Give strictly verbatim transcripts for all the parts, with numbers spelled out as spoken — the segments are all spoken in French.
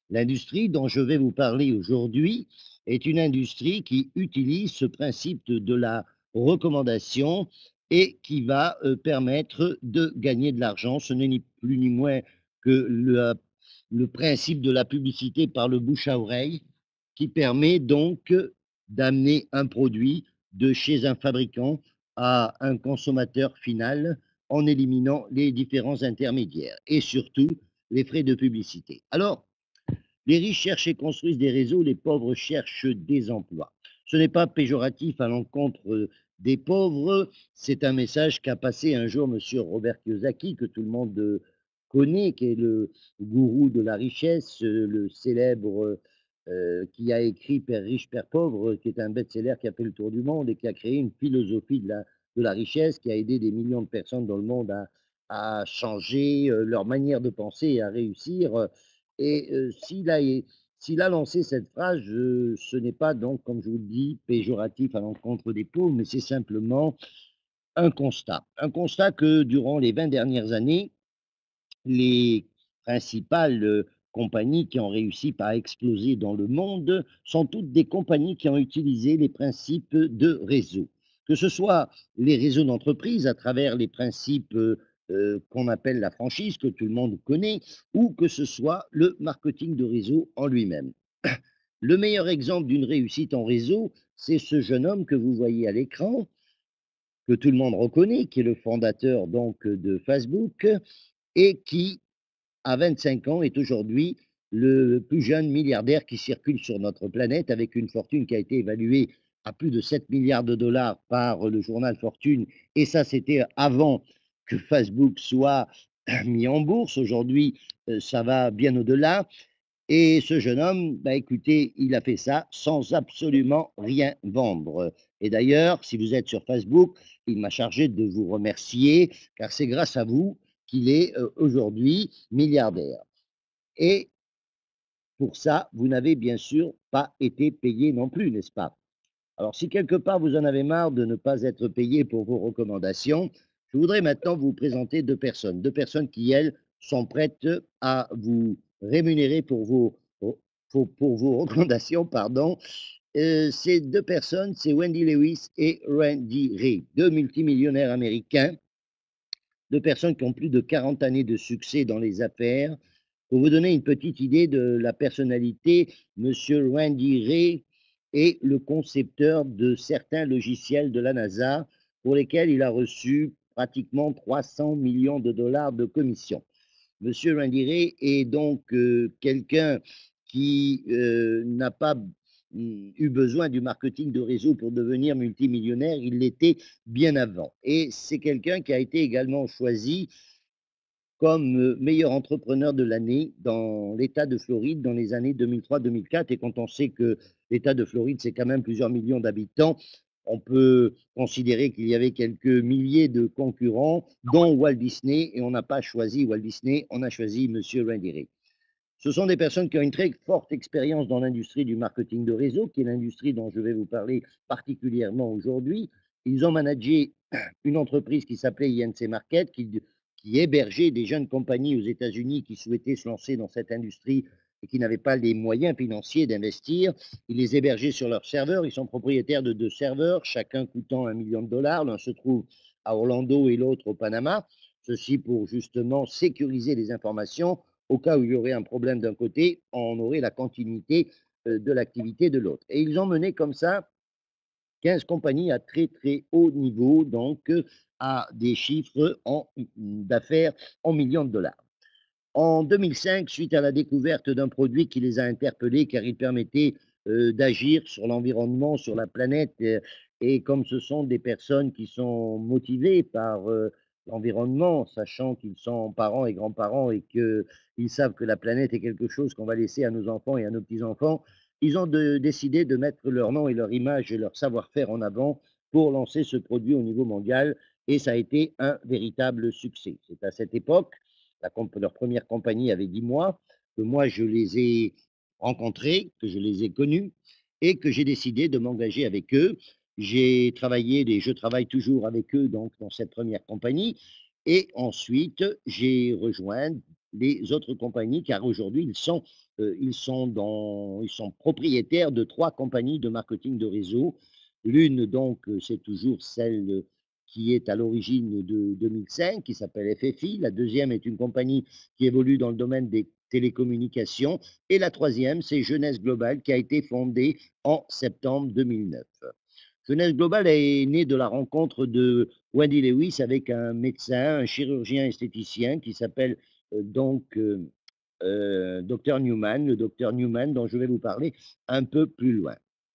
L'industrie dont je vais vous parler aujourd'hui est une industrie qui utilise ce principe de de la recommandation et qui va, heu, permettre de gagner de l'argent. Ce n'est ni plus ni moins que le le principe de la publicité par le bouche à oreille, qui permet donc d'amener un produit de chez un fabricant à un consommateur final en éliminant les différents intermédiaires et surtout les frais de publicité. Alors, les riches cherchent et construisent des réseaux, les pauvres cherchent des emplois. Ce n'est pas péjoratif à l'encontre des pauvres, c'est un message qu'a passé un jour M. Robert Kiyosaki, que tout le monde euh, connaît, qui est le gourou de la richesse, euh, le célèbre euh, qui a écrit Père riche, Père pauvre, qui est un best-seller qui a fait le tour du monde et qui a créé une philosophie de la, de la richesse, qui a aidé des millions de personnes dans le monde à, à changer euh, leur manière de penser et à réussir. Et heu, s'il a é s'il a lancé cette phrase, je ce n'est pas donc, comme je vous le dis, péjoratif à l'encontre des pauvres, mais c'est simplement un constat. Un constat que durant les vingt dernières années, les principales, heu, compagnies qui ont réussi à exploser dans le monde sont toutes des compagnies qui ont utilisé les principes de réseau. Que ce soit les réseaux d'entreprise à travers les principes, heu heu, qu'on appelle la franchise, que tout le monde connaît, ou que ce soit le marketing de réseau en lui-même. Le meilleur exemple d'une réussite en réseau, c'est ce jeune homme que vous voyez à l'écran, que tout le monde reconnaît, qui est le fondateur donc de Facebook et qui à vingt-cinq ans, est aujourd'hui le plus jeune milliardaire qui circule sur notre planète, avec une fortune qui a été évaluée à plus de sept milliards de dollars par le journal Fortune. Et ça, c'était avant que Facebook soit mis en bourse. Aujourd'hui, euh, ça va bien au-delà. Et ce jeune homme, bah, écoutez, il a fait ça sans absolument rien vendre. Et d'ailleurs, si vous êtes sur Facebook, il m'a chargé de vous remercier, car c'est grâce à vous qu'il est euh, aujourd'hui milliardaire. Et pour ça, vous n'avez bien sûr pas été payé non plus, n'est-ce pas? Alors, si quelque part vous en avez marre de ne pas être payé pour vos recommandations, je voudrais maintenant vous présenter deux personnes. Deux personnes qui, elles, sont prêtes à vous rémunérer pour vos, pour, pour vos recommandations. Pardon. Euh, ces deux personnes, c'est Wendy Lewis et Randy Ray, deux multimillionnaires américains, deux personnes qui ont plus de quarante années de succès dans les affaires. Pour vous donner une petite idée de la personnalité, Monsieur Randy Ray est le concepteur de certains logiciels de la NASA pour lesquels il a reçu pratiquement trois cents millions de dollars de commission. Monsieur Randy Ray est donc euh, quelqu'un qui euh, n'a pas mm, eu besoin du marketing de réseau pour devenir multimillionnaire, il l'était bien avant. Et c'est quelqu'un qui a été également choisi comme euh, meilleur entrepreneur de l'année dans l'État de Floride dans les années deux mille trois deux mille quatre. Et quand on sait que l'État de Floride, c'est quand même plusieurs millions d'habitants, on peut considérer qu'il y avait quelques milliers de concurrents, dont Walt Disney, et on n'a pas choisi Walt Disney, on a choisi Monsieur Randy Ray. Ce sont des personnes qui ont une très forte expérience dans l'industrie du marketing de réseau, qui est l'industrie dont je vais vous parler particulièrement aujourd'hui. Ils ont managé une entreprise qui s'appelait I N C Market, qui, qui hébergeait des jeunes compagnies aux États-Unis qui souhaitaient se lancer dans cette industrie et qui n'avaient pas les moyens financiers d'investir. Ils les hébergeaient sur leurs serveurs. Ils sont propriétaires de deux serveurs, chacun coûtant un million de dollars. L'un se trouve à Orlando et l'autre au Panama. Ceci pour justement sécuriser les informations au cas où il y aurait un problème d'un côté, on aurait la continuité euh, de l'activité de l'autre. Et ils ont mené comme ça quinze compagnies à très très haut niveau, donc euh, à des chiffres en- d'affaires en millions de dollars. En deux mille cinq, suite à la découverte d'un produit qui les a interpellés car il permettait euh, d'agir sur l'environnement, sur la planète, euh, et comme ce sont des personnes qui sont motivées par euh, l'environnement, sachant qu'ils sont parents et grands-parents et qu'ils savent que la planète est quelque chose qu'on va laisser à nos enfants et à nos petits-enfants, ils ont de- décidé de mettre leur nom et leur image et leur savoir-faire en avant pour lancer ce produit au niveau mondial et ça a été un véritable succès. C'est à cette époque la leur première compagnie avait dix mois, que moi je les ai rencontrés, que je les ai connus et que j'ai décidé de m'engager avec eux. J'ai travaillé, et je travaille toujours avec eux donc dans cette première compagnie. Et ensuite, j'ai rejoint les autres compagnies, car aujourd'hui, ils sont, heu, ils sont dans ils sont propriétaires de trois compagnies de marketing de réseau. L'une donc, heu, c'est toujours celle, heu, qui est à l'origine de deux mille cinq, qui s'appelle F F I. La deuxième est une compagnie qui évolue dans le domaine des télécommunications et la troisième, c'est Jeunesse Global, qui a été fondée en septembre deux mille neuf. Jeunesse Global est née de la rencontre de Wendy Lewis avec un médecin, un chirurgien esthéticien qui s'appelle euh, donc euh, euh, docteur Newman, le docteur Newman dont je vais vous parler un peu plus loin.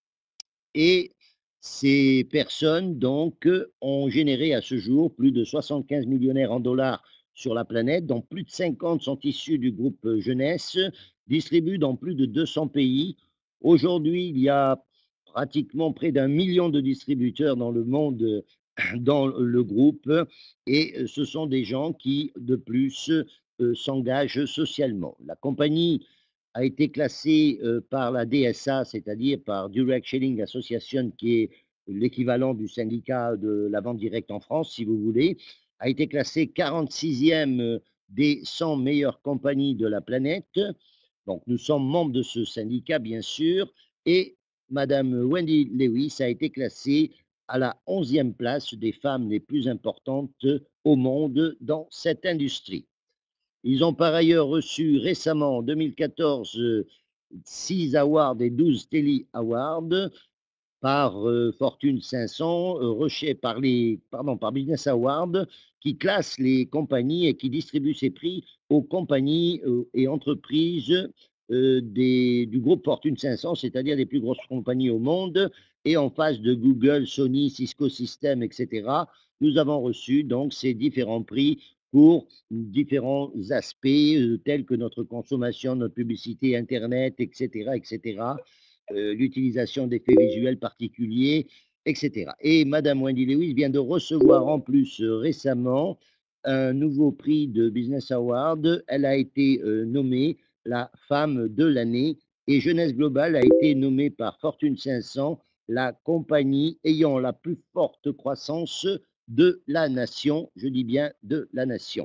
Et ces personnes, donc, euh, ont généré à ce jour plus de soixante-quinze millionnaires en dollars sur la planète, dont plus de cinquante sont issus du groupe euh, Jeunesse, distribués dans plus de deux cents pays. Aujourd'hui, il y a pratiquement près d'un million de distributeurs dans le monde, euh, dans le groupe, et euh, ce sont des gens qui, de plus, euh, s'engagent socialement. La compagnie a été classé euh, par la D S A, c'est-à-dire par Direct Selling Association, qui est l'équivalent du syndicat de la vente directe en France, si vous voulez, a été classé quarante-sixième euh, des cent meilleures compagnies de la planète. Donc, nous sommes membres de ce syndicat, bien sûr, et Madame Wendy Lewis a été classée à la onzième place des femmes les plus importantes au monde dans cette industrie. Ils ont par ailleurs reçu récemment, en deux mille quatorze, euh, six awards et douze Telly Awards par euh, Fortune cinq cents, euh, rejet par, les, pardon, par Business Award, qui classe les compagnies et qui distribue ces prix aux compagnies euh, et entreprises euh, des, du groupe Fortune cinq cents, c'est-à-dire les plus grosses compagnies au monde. Et en face de Google, Sony, Cisco Systems, et cetera, nous avons reçu donc ces différents prix pour différents aspects euh, tels que notre consommation, notre publicité Internet, et cetera, et cetera, euh, l'utilisation d'effets visuels particuliers, et cetera. Et Madame Wendy Lewis vient de recevoir en plus euh, récemment un nouveau prix de Business Award. Elle a été euh, nommée la femme de l'année et Jeunesse Global a été nommée par Fortune cinq cents la compagnie ayant la plus forte croissance de la nation, je dis bien de la nation.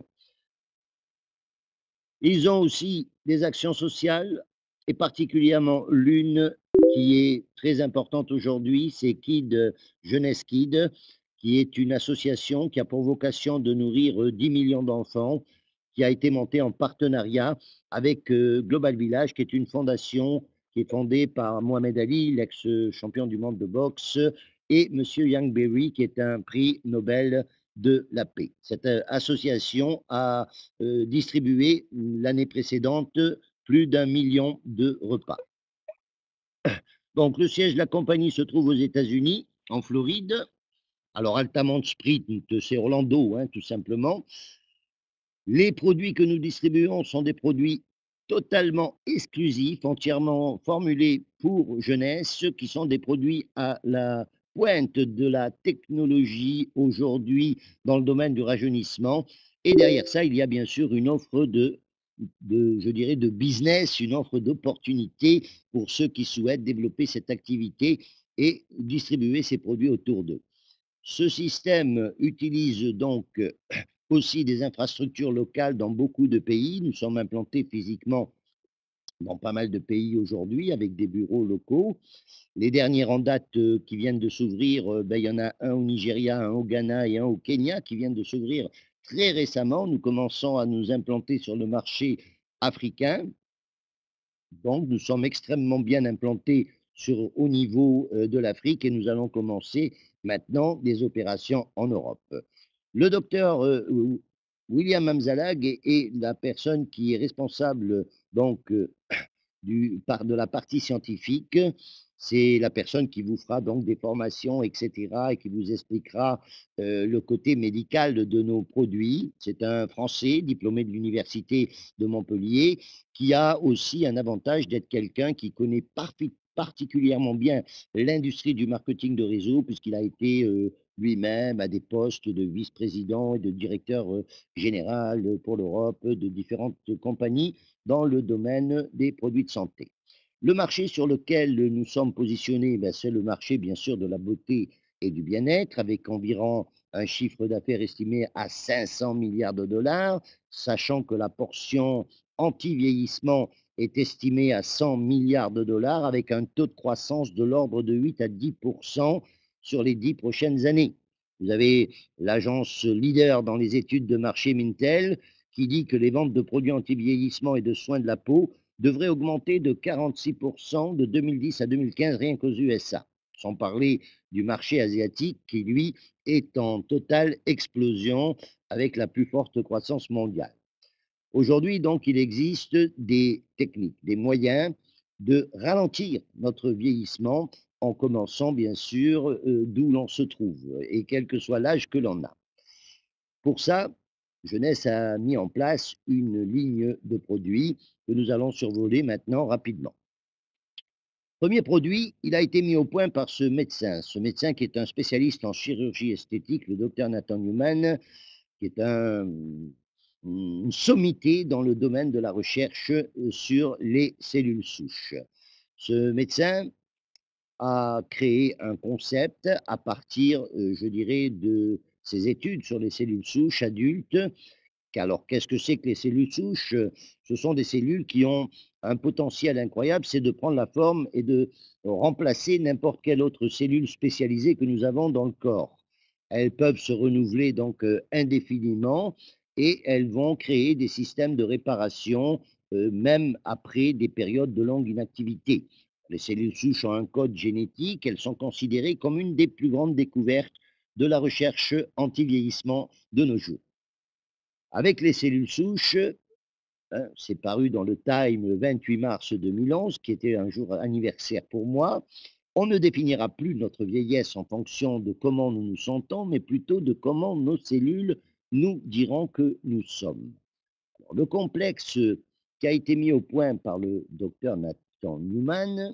Ils ont aussi des actions sociales, et particulièrement l'une qui est très importante aujourd'hui, c'est Kid, Jeunesse Kid, qui est une association qui a pour vocation de nourrir euh, dix millions d'enfants, qui a été montée en partenariat avec euh, Global Village, qui est une fondation qui est fondée par Mohamed Ali, l'ex-champion du monde de boxe, et Monsieur Young Berry, qui est un prix Nobel de la paix. Cette euh, association a euh, distribué l'année précédente plus d'un million de repas. Donc, le siège de la compagnie se trouve aux États-Unis, en Floride. Alors, Altamont Sprit, c'est Orlando, hein, tout simplement. Les produits que nous distribuons sont des produits totalement exclusifs, entièrement formulés pour jeunesse, qui sont des produits à la pointe de la technologie aujourd'hui dans le domaine du rajeunissement. Et derrière ça, il y a bien sûr une offre de, de je dirais, de business, une offre d'opportunité pour ceux qui souhaitent développer cette activité et distribuer ces produits autour d'eux. Ce système utilise donc aussi des infrastructures locales dans beaucoup de pays. Nous sommes implantés physiquement dans pas mal de pays aujourd'hui avec des bureaux locaux. Les derniers en date euh, qui viennent de s'ouvrir, euh, ben, il y en a un au Nigeria, un au Ghana et un au Kenya qui viennent de s'ouvrir très récemment. Nous commençons à nous implanter sur le marché africain. Donc, nous sommes extrêmement bien implantés sur, au niveau euh, de l'Afrique et nous allons commencer maintenant des opérations en Europe. Le docteur euh, William Amzalag est, est, la personne qui est responsable donc euh, du, par, de la partie scientifique. C'est la personne qui vous fera donc des formations, et cetera, et qui vous expliquera euh, le côté médical de nos produits. C'est un Français diplômé de l'Université de Montpellier qui a aussi un avantage d'être quelqu'un qui connaît particulièrement bien l'industrie du marketing de réseau, puisqu'il a été euh, lui-même à des postes de vice-président et de directeur euh, général pour l'Europe de différentes compagnies dans le domaine des produits de santé. Le marché sur lequel nous sommes positionnés, ben, c'est le marché bien sûr de la beauté et du bien-être, avec environ un chiffre d'affaires estimé à cinq cents milliards de dollars, sachant que la portion anti-vieillissement est estimée à cent milliards de dollars avec un taux de croissance de l'ordre de huit à dix sur les dix prochaines années. Vous avez l'agence leader dans les études de marché Mintel qui dit que les ventes de produits anti-vieillissement et de soins de la peau devraient augmenter de quarante-six de deux mille dix à deux mille quinze rien qu'aux U S A. Sans parler du marché asiatique qui, lui, est en totale explosion avec la plus forte croissance mondiale. Aujourd'hui, donc, il existe des techniques, des moyens de ralentir notre vieillissement en commençant, bien sûr, euh, d'où l'on se trouve et quel que soit l'âge que l'on a. Pour ça, Jeunesse a mis en place une ligne de produits que nous allons survoler maintenant rapidement. Premier produit, il a été mis au point par ce médecin, ce médecin qui est un spécialiste en chirurgie esthétique, le docteur Nathan Newman, qui est un, une sommité dans le domaine de la recherche euh, sur les cellules souches. Ce médecin a créé un concept à partir, euh, je dirais, de ses études sur les cellules souches adultes. Alors, qu'est-ce que c'est que les cellules souches? Ce sont des cellules qui ont un potentiel incroyable, c'est de prendre la forme et de remplacer n'importe quelle autre cellule spécialisée que nous avons dans le corps. Elles peuvent se renouveler donc euh, indéfiniment et elles vont créer des systèmes de réparation euh, même après des périodes de longue inactivité. Les cellules souches ont un code génétique, elles sont considérées comme une des plus grandes découvertes de la recherche anti-vieillissement de nos jours. Avec les cellules souches, hein, c'est paru dans le Time le vingt-huit mars deux mille onze, qui était un jour anniversaire pour moi. On ne définira plus notre vieillesse en fonction de comment nous nous sentons, mais plutôt de comment nos cellules nous diront que nous sommes. Alors, le complexe qui a été mis au point par le docteur Nathan Newman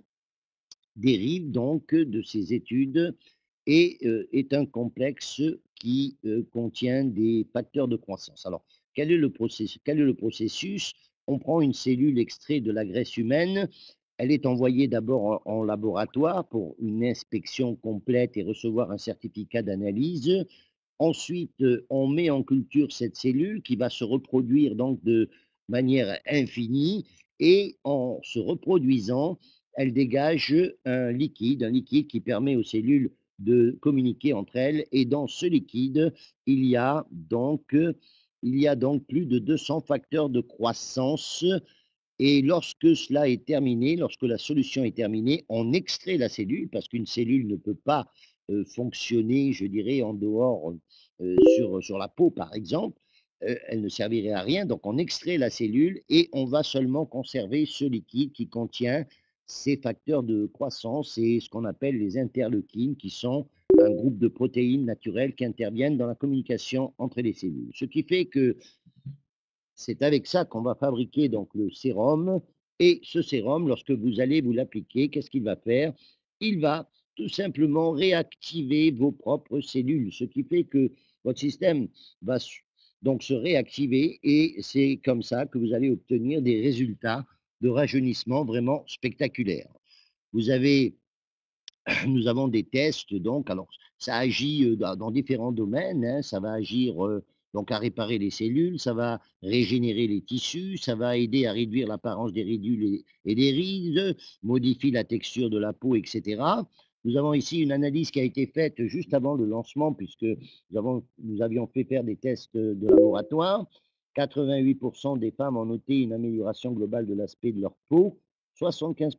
dérive donc de ces études et euh, est un complexe qui euh, contient des facteurs de croissance. Alors, quel est le processus, quel est le processus? On prend une cellule extraite de la graisse humaine, elle est envoyée d'abord en, en laboratoire pour une inspection complète et recevoir un certificat d'analyse. Ensuite, euh, on met en culture cette cellule qui va se reproduire donc de manière infinie et en se reproduisant, elle dégage un liquide, un liquide qui permet aux cellules de communiquer entre elles. Et dans ce liquide, il y a donc, euh, il y a donc plus de deux cents facteurs de croissance. Et lorsque cela est terminé, lorsque la solution est terminée, on extrait la cellule parce qu'une cellule ne peut pas euh, fonctionner, je dirais, en dehors euh, sur, sur la peau, par exemple. Euh, elle ne servirait à rien. Donc, on extrait la cellule et on va seulement conserver ce liquide qui contient ces facteurs de croissance et ce qu'on appelle les interleukines, qui sont un groupe de protéines naturelles qui interviennent dans la communication entre les cellules. Ce qui fait que c'est avec ça qu'on va fabriquer donc le sérum. Et ce sérum, lorsque vous allez vous l'appliquer, qu'est-ce qu'il va faire? Il va tout simplement réactiver vos propres cellules, ce qui fait que votre système va donc se réactiver et c'est comme ça que vous allez obtenir des résultats de rajeunissement vraiment spectaculaires. Vous avez nous avons des tests donc, alors ça agit, heu, dans dans différents domaines, hein. Ça va agir, heu, donc à réparer les cellules, ça va régénérer les tissus, ça va aider à réduire l'apparence des ridules et et des rides, modifie la texture de la peau et cetera. Nous avons ici une analyse qui a été faite juste avant le lancement puisque nous avons nous avions fait faire des tests, de laboratoire. quatre-vingt-huit des femmes ont noté une amélioration globale de l'aspect de leur peau, soixante-quinze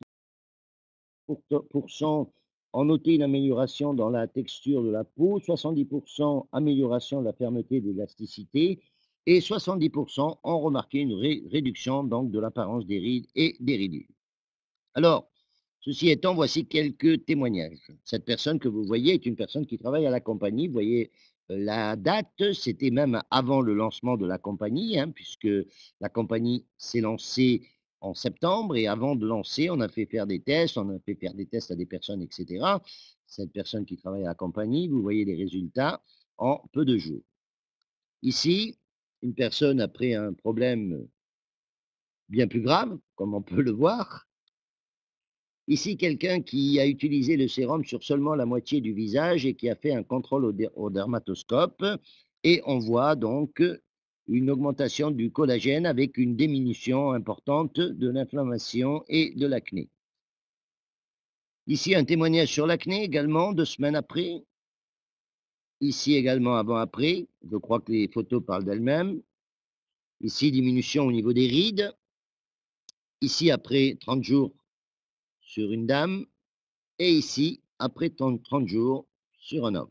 pour cent ont noté une amélioration dans la texture de la peau, soixante-dix amélioration de la fermeté et de l'élasticité et soixante-dix ont remarqué une ré réduction donc de l'apparence des rides et des ridules. Alors, ceci étant, voici quelques témoignages. Cette personne que vous voyez est une personne qui travaille à la compagnie. Vous voyez euh, la date, c'était même avant le lancement de la compagnie, hein, puisque la compagnie s'est lancée en septembre et avant de lancer, on a fait faire des tests, on a fait faire des tests à des personnes, et cetera. Cette personne qui travaille à la compagnie, vous voyez les résultats en peu de jours. Ici, une personne après un problème bien plus grave, comme on peut le voir, Ici, quelqu'un qui a utilisé le sérum sur seulement la moitié du visage et qui a fait un contrôle au, der- au dermatoscope. Et on voit donc une augmentation du collagène avec une diminution importante de l'inflammation et de l'acné. Ici, un témoignage sur l'acné également, deux semaines après. Ici également avant-après. Je crois que les photos parlent d'elles-mêmes. Ici, diminution au niveau des rides. Ici, après trente jours sur une dame. Et ici, après trente jours sur un homme.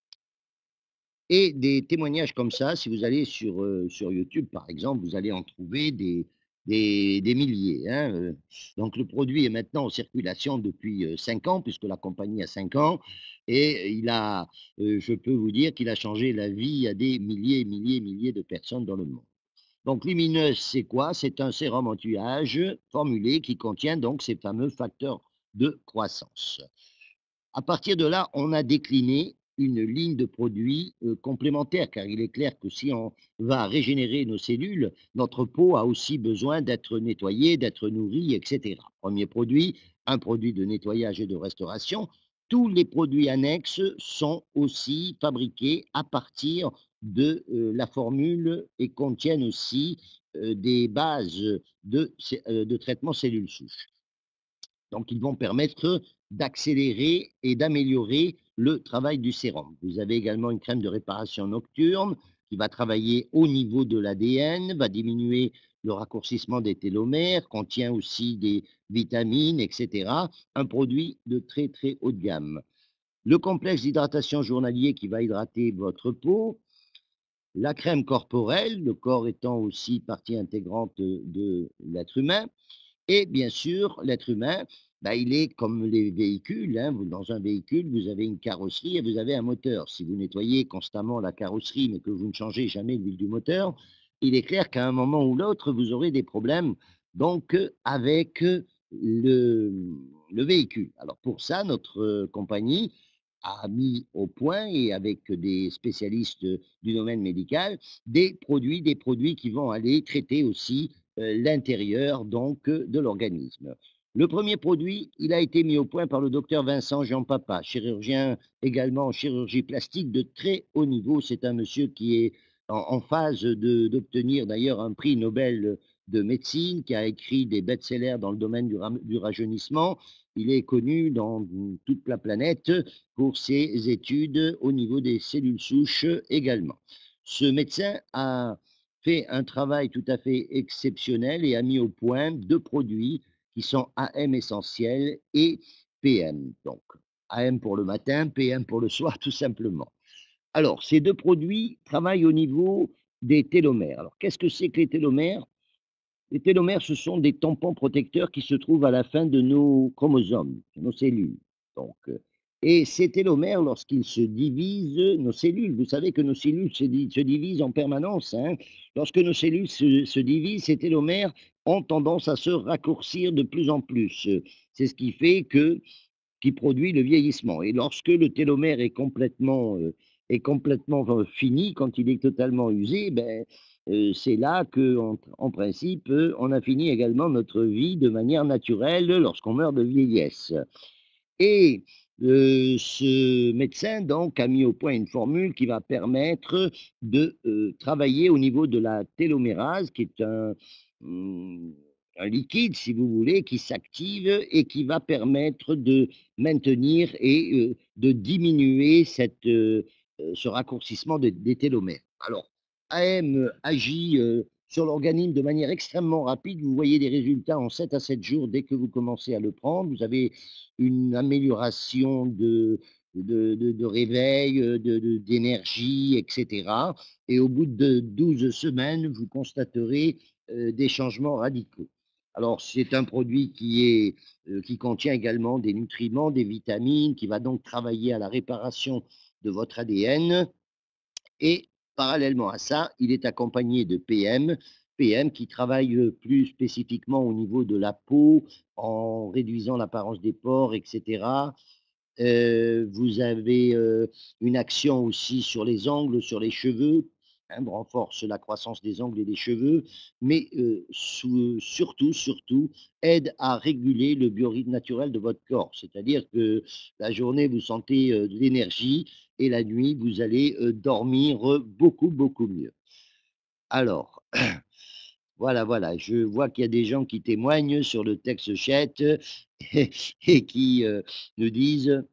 Et des témoignages comme ça, si vous allez sur, heu, sur YouTube, par exemple, vous allez en trouver des des des milliers, hein, heu. Donc le produit est maintenant en circulation depuis, heu, cinq ans, puisque la compagnie a cinq ans et il a, heu, je peux vous dire qu'il a changé la vie à des milliers, milliers, milliers de personnes dans le monde. Donc Lumineuse, c'est quoi? C'est un sérum anti-âge formulé qui contient donc ces fameux facteurs de croissance. À partir de là, on a décliné une ligne de produits euh, complémentaires, car il est clair que si on va régénérer nos cellules, notre peau a aussi besoin d'être nettoyée, d'être nourrie, et cetera. Premier produit, un produit de nettoyage et de restauration. Tous les produits annexes sont aussi fabriqués à partir de euh, la formule et contiennent aussi euh, des bases de, euh, de traitement cellules souches. Donc, ils vont permettre d'accélérer et d'améliorer le travail du sérum. Vous avez également une crème de réparation nocturne qui va travailler au niveau de l'A D N, va diminuer le raccourcissement des télomères, contient aussi des vitamines, et cetera. Un produit de très très haut de gamme. Le complexe d'hydratation journalier qui va hydrater votre peau, la crème corporelle, le corps étant aussi partie intégrante de l'être humain, et bien sûr, l'être humain, bah, il est comme les véhicules, hein. Vous, dans un véhicule, vous avez une carrosserie et vous avez un moteur. Si vous nettoyez constamment la carrosserie, mais que vous ne changez jamais l'huile du moteur, il est clair qu'à un moment ou l'autre, vous aurez des problèmes donc euh, avec euh, le, le véhicule. Alors pour ça, notre euh, compagnie a mis au point, et avec des spécialistes du domaine médical, des produits, des produits qui vont aller traiter aussi euh, l'intérieur donc euh, de l'organisme. Le premier produit, il a été mis au point par le docteur Vincent Jean Papa, chirurgien également en chirurgie plastique de très haut niveau. C'est un monsieur qui est en, en phase de- d'obtenir d'ailleurs un prix Nobel de médecine, qui a écrit des best-sellers dans le domaine du, ram- du rajeunissement. Il est connu dans toute la planète pour ses études au niveau des cellules souches également. Ce médecin a fait un travail tout à fait exceptionnel et a mis au point deux produits qui sont A M essentiels et P M. Donc, A M pour le matin, P M pour le soir, tout simplement. Alors, ces deux produits travaillent au niveau des télomères. Alors, qu'est-ce que c'est que les télomères? Les télomères, ce sont des tampons protecteurs qui se trouvent à la fin de nos chromosomes, de nos cellules. Donc, euh, et ces télomères, lorsqu'ils se divisent, nos cellules, vous savez que nos cellules se, di- se divisent en permanence, hein. Lorsque nos cellules se, se divisent, ces télomères ont tendance à se raccourcir de plus en plus. C'est ce qui fait que qui produit le vieillissement. Et lorsque le télomère est complètement, euh, est complètement euh, fini, quand il est totalement usé, ben, euh, c'est là que, en, en principe, euh, on a fini également notre vie de manière naturelle lorsqu'on meurt de vieillesse. Et euh, ce médecin, donc, a mis au point une formule qui va permettre de euh, travailler au niveau de la télomérase, qui est un, hum, un liquide, si vous voulez, qui s'active et qui va permettre de maintenir et euh, de diminuer cette, euh, euh, ce raccourcissement de- des télomères. Alors, A M agit euh, sur l'organisme de manière extrêmement rapide. Vous voyez des résultats en sept à sept jours dès que vous commencez à le prendre. Vous avez une amélioration de, de, de, de réveil, de, de- d'énergie, et cetera. Et au bout de douze semaines, vous constaterez euh, des changements radicaux. Alors, c'est un produit qui, est, euh, qui contient également des nutriments, des vitamines, qui va donc travailler à la réparation de votre A D N. Et parallèlement à ça, il est accompagné de P M, P M qui travaille euh, plus spécifiquement au niveau de la peau, en réduisant l'apparence des pores, et cetera. Euh, vous avez euh, une action aussi sur les ongles, sur les cheveux, hein, renforce la croissance des ongles et des cheveux, mais heu, sou surtout, surtout, aide à réguler le biorhythme naturel de votre corps. C'est-à-dire que la journée, vous sentez, heu, de l'énergie et la nuit, vous allez, heu, dormir, heu, beaucoup, beaucoup mieux. Alors, voilà, voilà, je vois qu'il y a des gens qui témoignent sur le texte chat et et qui, heu, nous disent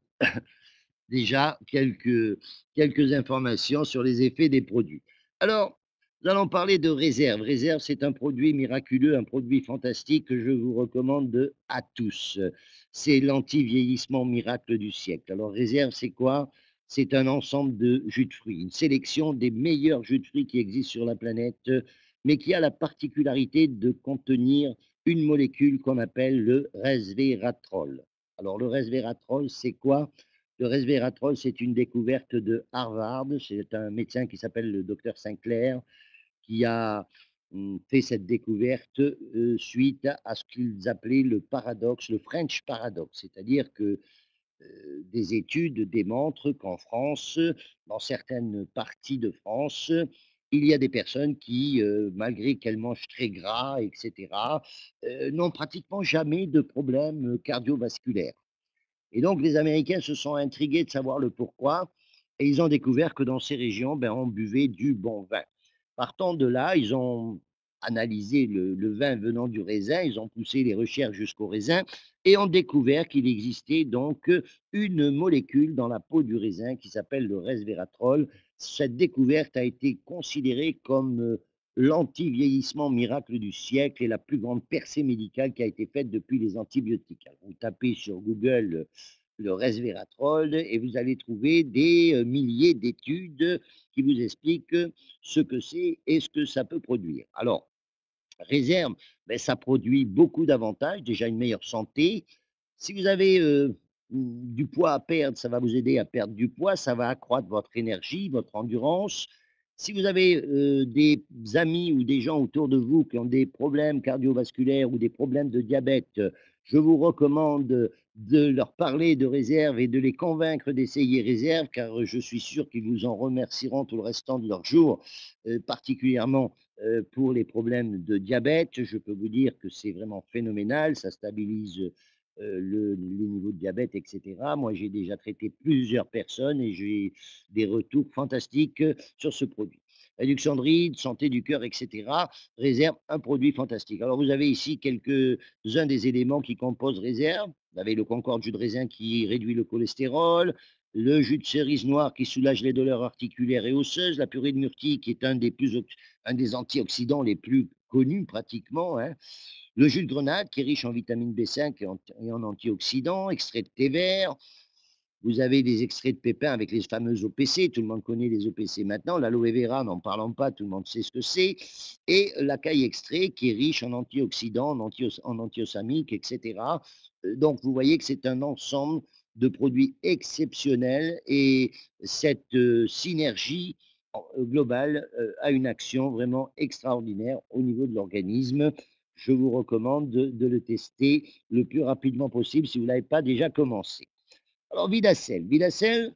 déjà quelques, quelques informations sur les effets des produits. Alors, nous allons parler de Réserve. Réserve, c'est un produit miraculeux, un produit fantastique que je vous recommande à tous. C'est l'anti-vieillissement miracle du siècle. Alors, Réserve, c'est quoi? C'est un ensemble de jus de fruits, une sélection des meilleurs jus de fruits qui existent sur la planète, mais qui a la particularité de contenir une molécule qu'on appelle le resveratrol. Alors, le resveratrol, c'est quoi? Le resveratrol, c'est une découverte de Harvard. C'est un médecin qui s'appelle le docteur Sinclair qui a hum, fait cette découverte euh, suite à ce qu'ils appelaient le paradoxe, le French paradoxe. C'est-à-dire que euh, des études démontrent qu'en France, dans certaines parties de France, il y a des personnes qui, euh, malgré qu'elles mangent très gras, et cetera, euh, n'ont pratiquement jamais de problème cardiovasculaire. Et donc, les Américains se sont intrigués de savoir le pourquoi et ils ont découvert que dans ces régions, ben, on buvait du bon vin. Partant de là, ils ont analysé le, le vin venant du raisin, ils ont poussé les recherches jusqu'au raisin et ont découvert qu'il existait donc une molécule dans la peau du raisin qui s'appelle le resveratrol. Cette découverte a été considérée comme euh, l'anti-vieillissement miracle du siècle et la plus grande percée médicale qui a été faite depuis les antibiotiques. Alors, vous tapez sur Google le resveratrol et vous allez trouver des euh, milliers d'études qui vous expliquent ce que c'est et ce que ça peut produire. Alors, Réserve, ben, ça produit beaucoup d'avantages, déjà une meilleure santé. Si vous avez euh, mm, du poids à perdre, ça va vous aider à perdre du poids, ça va accroître votre énergie, votre endurance. Si vous avez euh, des amis ou des gens autour de vous qui ont des problèmes cardiovasculaires ou des problèmes de diabète, je vous recommande de leur parler de Réserve et de les convaincre d'essayer Réserve, car je suis sûr qu'ils vous en remercieront tout le restant de leur jour, euh, particulièrement euh, pour les problèmes de diabète. Je peux vous dire que c'est vraiment phénoménal, ça stabilise euh, le, les niveaux de diabète, et cetera. Moi, j'ai déjà traité plusieurs personnes et j'ai des retours fantastiques sur ce produit. Réduction de rides, santé du cœur, et cetera. Réserve, un produit fantastique. Alors, vous avez ici quelques-uns des éléments qui composent Réserve. Vous avez le Concorde jus de raisin qui réduit le cholestérol, le jus de cerise noire qui soulage les douleurs articulaires et osseuses, la purée de myrtille qui est un des, plus, un des antioxydants les plus connus pratiquement, hein. Le jus de grenade qui est riche en vitamine B cinq et en, et en antioxydants, extrait de thé vert. Vous avez des extraits de pépins avec les fameux O P C, tout le monde connaît les O P C maintenant. L'aloe vera, n'en parlons pas, tout le monde sait ce que c'est. Et l'acaille extrait qui est riche en antioxydants, en, antios, en antiosamiques, et cetera. Donc vous voyez que c'est un ensemble de produits exceptionnels et cette euh, synergie euh, globale euh, a une action vraiment extraordinaire au niveau de l'organisme. Je vous recommande de, de le tester le plus rapidement possible si vous ne l'avez pas déjà commencé. Alors, Vidacel. Vidacel,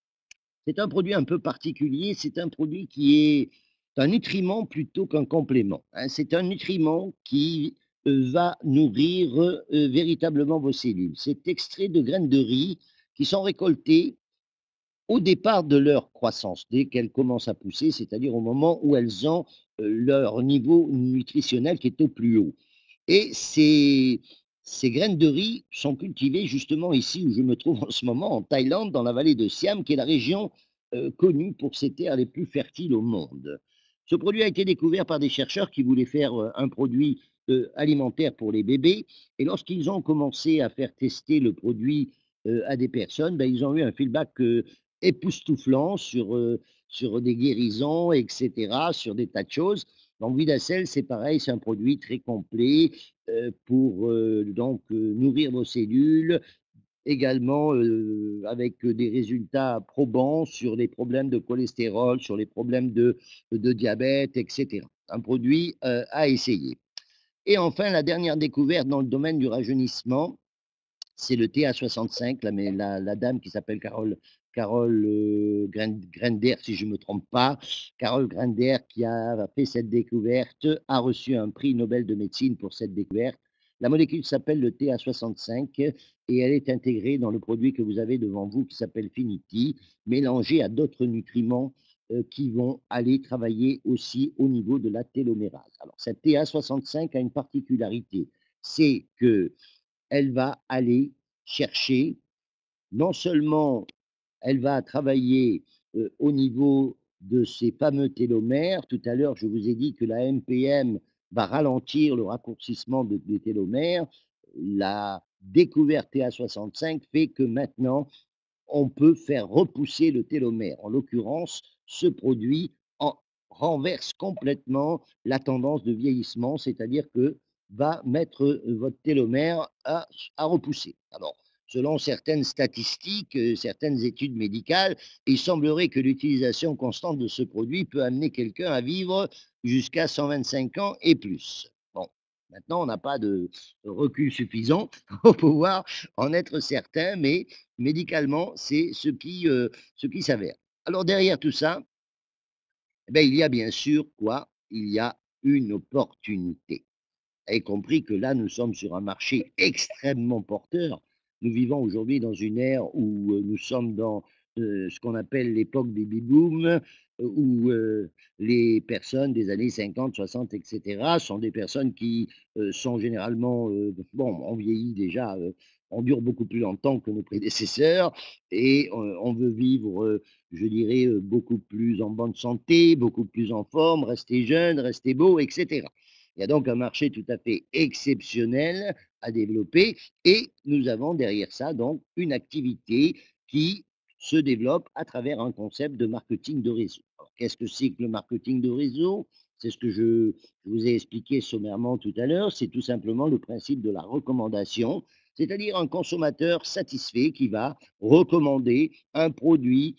c'est un produit un peu particulier. C'est un produit qui est un nutriment plutôt qu'un complément, hein. C'est un nutriment qui euh, va nourrir euh, véritablement vos cellules. C'est extrait de graines de riz qui sont récoltées au départ de leur croissance, dès qu'elles commencent à pousser, c'est-à-dire au moment où elles ont euh, leur niveau nutritionnel qui est au plus haut. Et ces, ces graines de riz sont cultivées justement ici où je me trouve en ce moment, en Thaïlande, dans la vallée de Siam, qui est la région euh, connue pour ses terres les plus fertiles au monde. Ce produit a été découvert par des chercheurs qui voulaient faire euh, un produit euh, alimentaire pour les bébés. Et lorsqu'ils ont commencé à faire tester le produit euh, à des personnes, ben, ils ont eu un feedback euh, époustouflant sur, euh, sur des guérisons, et cetera, sur des tas de choses. Donc, Vidacel, c'est pareil, c'est un produit très complet euh, pour euh, donc euh, nourrir vos cellules, également euh, avec des résultats probants sur les problèmes de cholestérol, sur les problèmes de, de diabète, et cetera. Un produit euh, à essayer. Et enfin, la dernière découverte dans le domaine du rajeunissement, c'est le T A soixante-cinq, la, la, la dame qui s'appelle Carole Carol euh, Gren- Grender, si je ne me trompe pas. Carol Grender, qui a fait cette découverte, a reçu un prix Nobel de médecine pour cette découverte. La molécule s'appelle le T A soixante-cinq et elle est intégrée dans le produit que vous avez devant vous qui s'appelle Finity, mélangé à d'autres nutriments euh, qui vont aller travailler aussi au niveau de la télomérase. Alors, cette T A soixante-cinq a une particularité, c'est qu'elle va aller chercher non seulement elle va travailler euh, au niveau de ces fameux télomères. Tout à l'heure, je vous ai dit que la M P M va ralentir le raccourcissement de- des télomères. La découverte T A soixante-cinq fait que maintenant, on peut faire repousser le télomère. En l'occurrence, ce produit en renverse complètement la tendance de vieillissement, c'est-à-dire que va mettre euh, votre télomère à, à repousser. Alors, selon certaines statistiques, euh, certaines études médicales, il semblerait que l'utilisation constante de ce produit peut amener quelqu'un à vivre jusqu'à cent vingt-cinq ans et plus. Bon, maintenant, on n'a pas de recul suffisant pour pouvoir en être certain, mais médicalement, c'est ce qui, euh, ce qui s'avère. Alors derrière tout ça, eh ben, il y a bien sûr quoi? Il y a une opportunité. Vous avez compris que là, nous sommes sur un marché extrêmement porteur. Nous vivons aujourd'hui dans une ère où euh, nous sommes dans euh, ce qu'on appelle l'époque baby boom, euh, où euh, les personnes des années cinquante, soixante, et cetera, sont des personnes qui euh, sont généralement, euh, bon, on vieillit déjà, euh, on dure beaucoup plus longtemps que nos prédécesseurs, et euh, on veut vivre, euh, je dirais, euh, beaucoup plus en bonne santé, beaucoup plus en forme, rester jeune, rester beau, et cetera. Il y a donc un marché tout à fait exceptionnel à développer et nous avons derrière ça donc une activité qui se développe à travers un concept de marketing de réseau. Alors, qu'est-ce que c'est que le marketing de réseau? C'est ce que je, je vous ai expliqué sommairement tout à l'heure. C'est tout simplement le principe de la recommandation, c'est-à-dire un consommateur satisfait qui va recommander un produit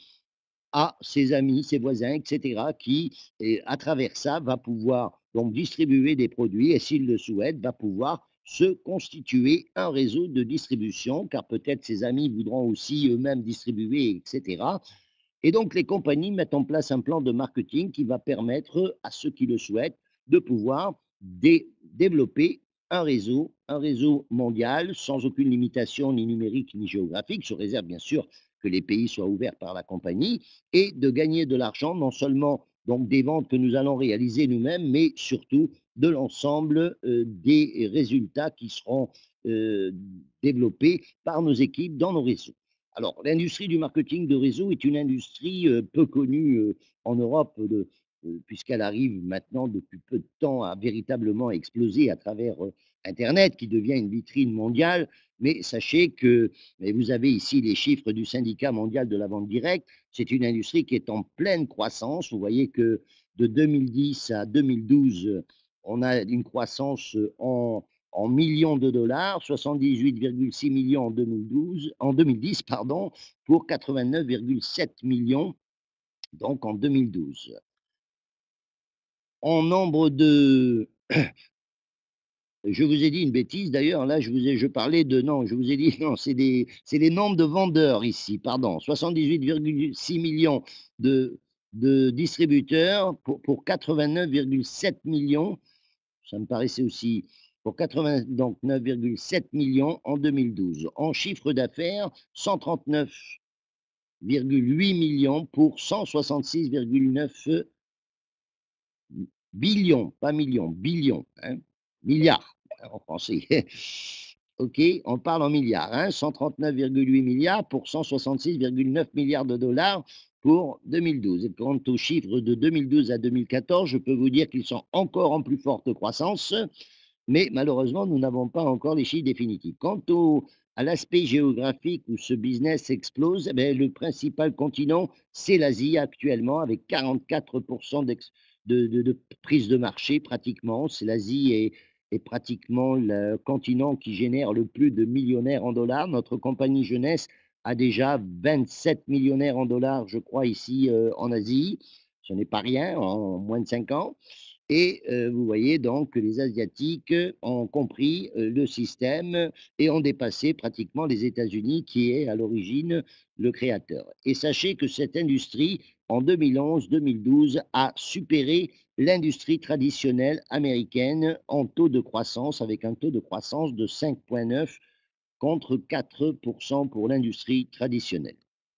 à ses amis, ses voisins, et cetera, qui, et à travers ça, va pouvoir donc distribuer des produits et s'il le souhaite, va pouvoir se constituer un réseau de distribution, car peut-être ses amis voudront aussi eux-mêmes distribuer, et cetera. Et donc, les compagnies mettent en place un plan de marketing qui va permettre à ceux qui le souhaitent de pouvoir dé développer un réseau, un réseau mondial sans aucune limitation ni numérique ni géographique, sous réserve bien sûr que les pays soient ouverts par la compagnie, et de gagner de l'argent, non seulement donc des ventes que nous allons réaliser nous-mêmes, mais surtout de l'ensemble euh, des résultats qui seront euh, développés par nos équipes dans nos réseaux. Alors, l'industrie du marketing de réseau est une industrie euh, peu connue euh, en Europe, de- euh, puisqu'elle arrive maintenant depuis peu de temps à véritablement exploser à travers euh, Internet, qui devient une vitrine mondiale. Mais sachez que, et vous avez ici les chiffres du syndicat mondial de la vente directe, c'est une industrie qui est en pleine croissance. Vous voyez que de deux mille dix à deux mille douze, on a une croissance en en millions de dollars, soixante-dix-huit virgule six millions en deux mille douze, en deux mille dix, pardon, pour quatre-vingt-neuf virgule sept millions donc en deux mille douze. En nombre de, je vous ai dit une bêtise d'ailleurs, là je vous ai, je parlais de, non, je vous ai dit, non, c'est des, c'est les nombres de vendeurs ici, pardon, soixante-dix-huit virgule six millions de, de distributeurs pour, pour quatre-vingt-neuf virgule sept millions. Ça me paraissait aussi pour quatre-vingt-neuf virgule sept millions en deux mille douze. En chiffre d'affaires, cent trente-neuf virgule huit millions pour cent soixante-six virgule neuf billions, pas millions, billions, hein, milliards hein, en français. OK, on parle en milliards, hein, cent trente-neuf virgule huit milliards pour cent soixante-six virgule neuf milliards de dollars pour deux mille douze. Et quant aux chiffres de deux mille douze à deux mille quatorze, je peux vous dire qu'ils sont encore en plus forte croissance, mais malheureusement, nous n'avons pas encore les chiffres définitifs. Quant au, à l'aspect géographique où ce business explose, eh bien, le principal continent, c'est l'Asie actuellement, avec quarante-quatre pour cent de, de, de prise de marché pratiquement. C'est l'Asie est, est pratiquement le continent qui génère le plus de millionnaires en dollars. Notre compagnie jeunesse a déjà vingt-sept millionnaires en dollars, je crois, ici euh, en Asie. Ce n'est pas rien en moins de cinq ans. Et heu, vous voyez donc que les Asiatiques ont compris, heu, le système et ont dépassé pratiquement les États-Unis qui est à l'origine le créateur. Et sachez que cette industrie, en deux mille onze-deux mille douze, a supéré l'industrie traditionnelle américaine en taux de croissance, avec un taux de croissance de cinq virgule neuf contre quatre pour cent pour l'industrie traditionnelle.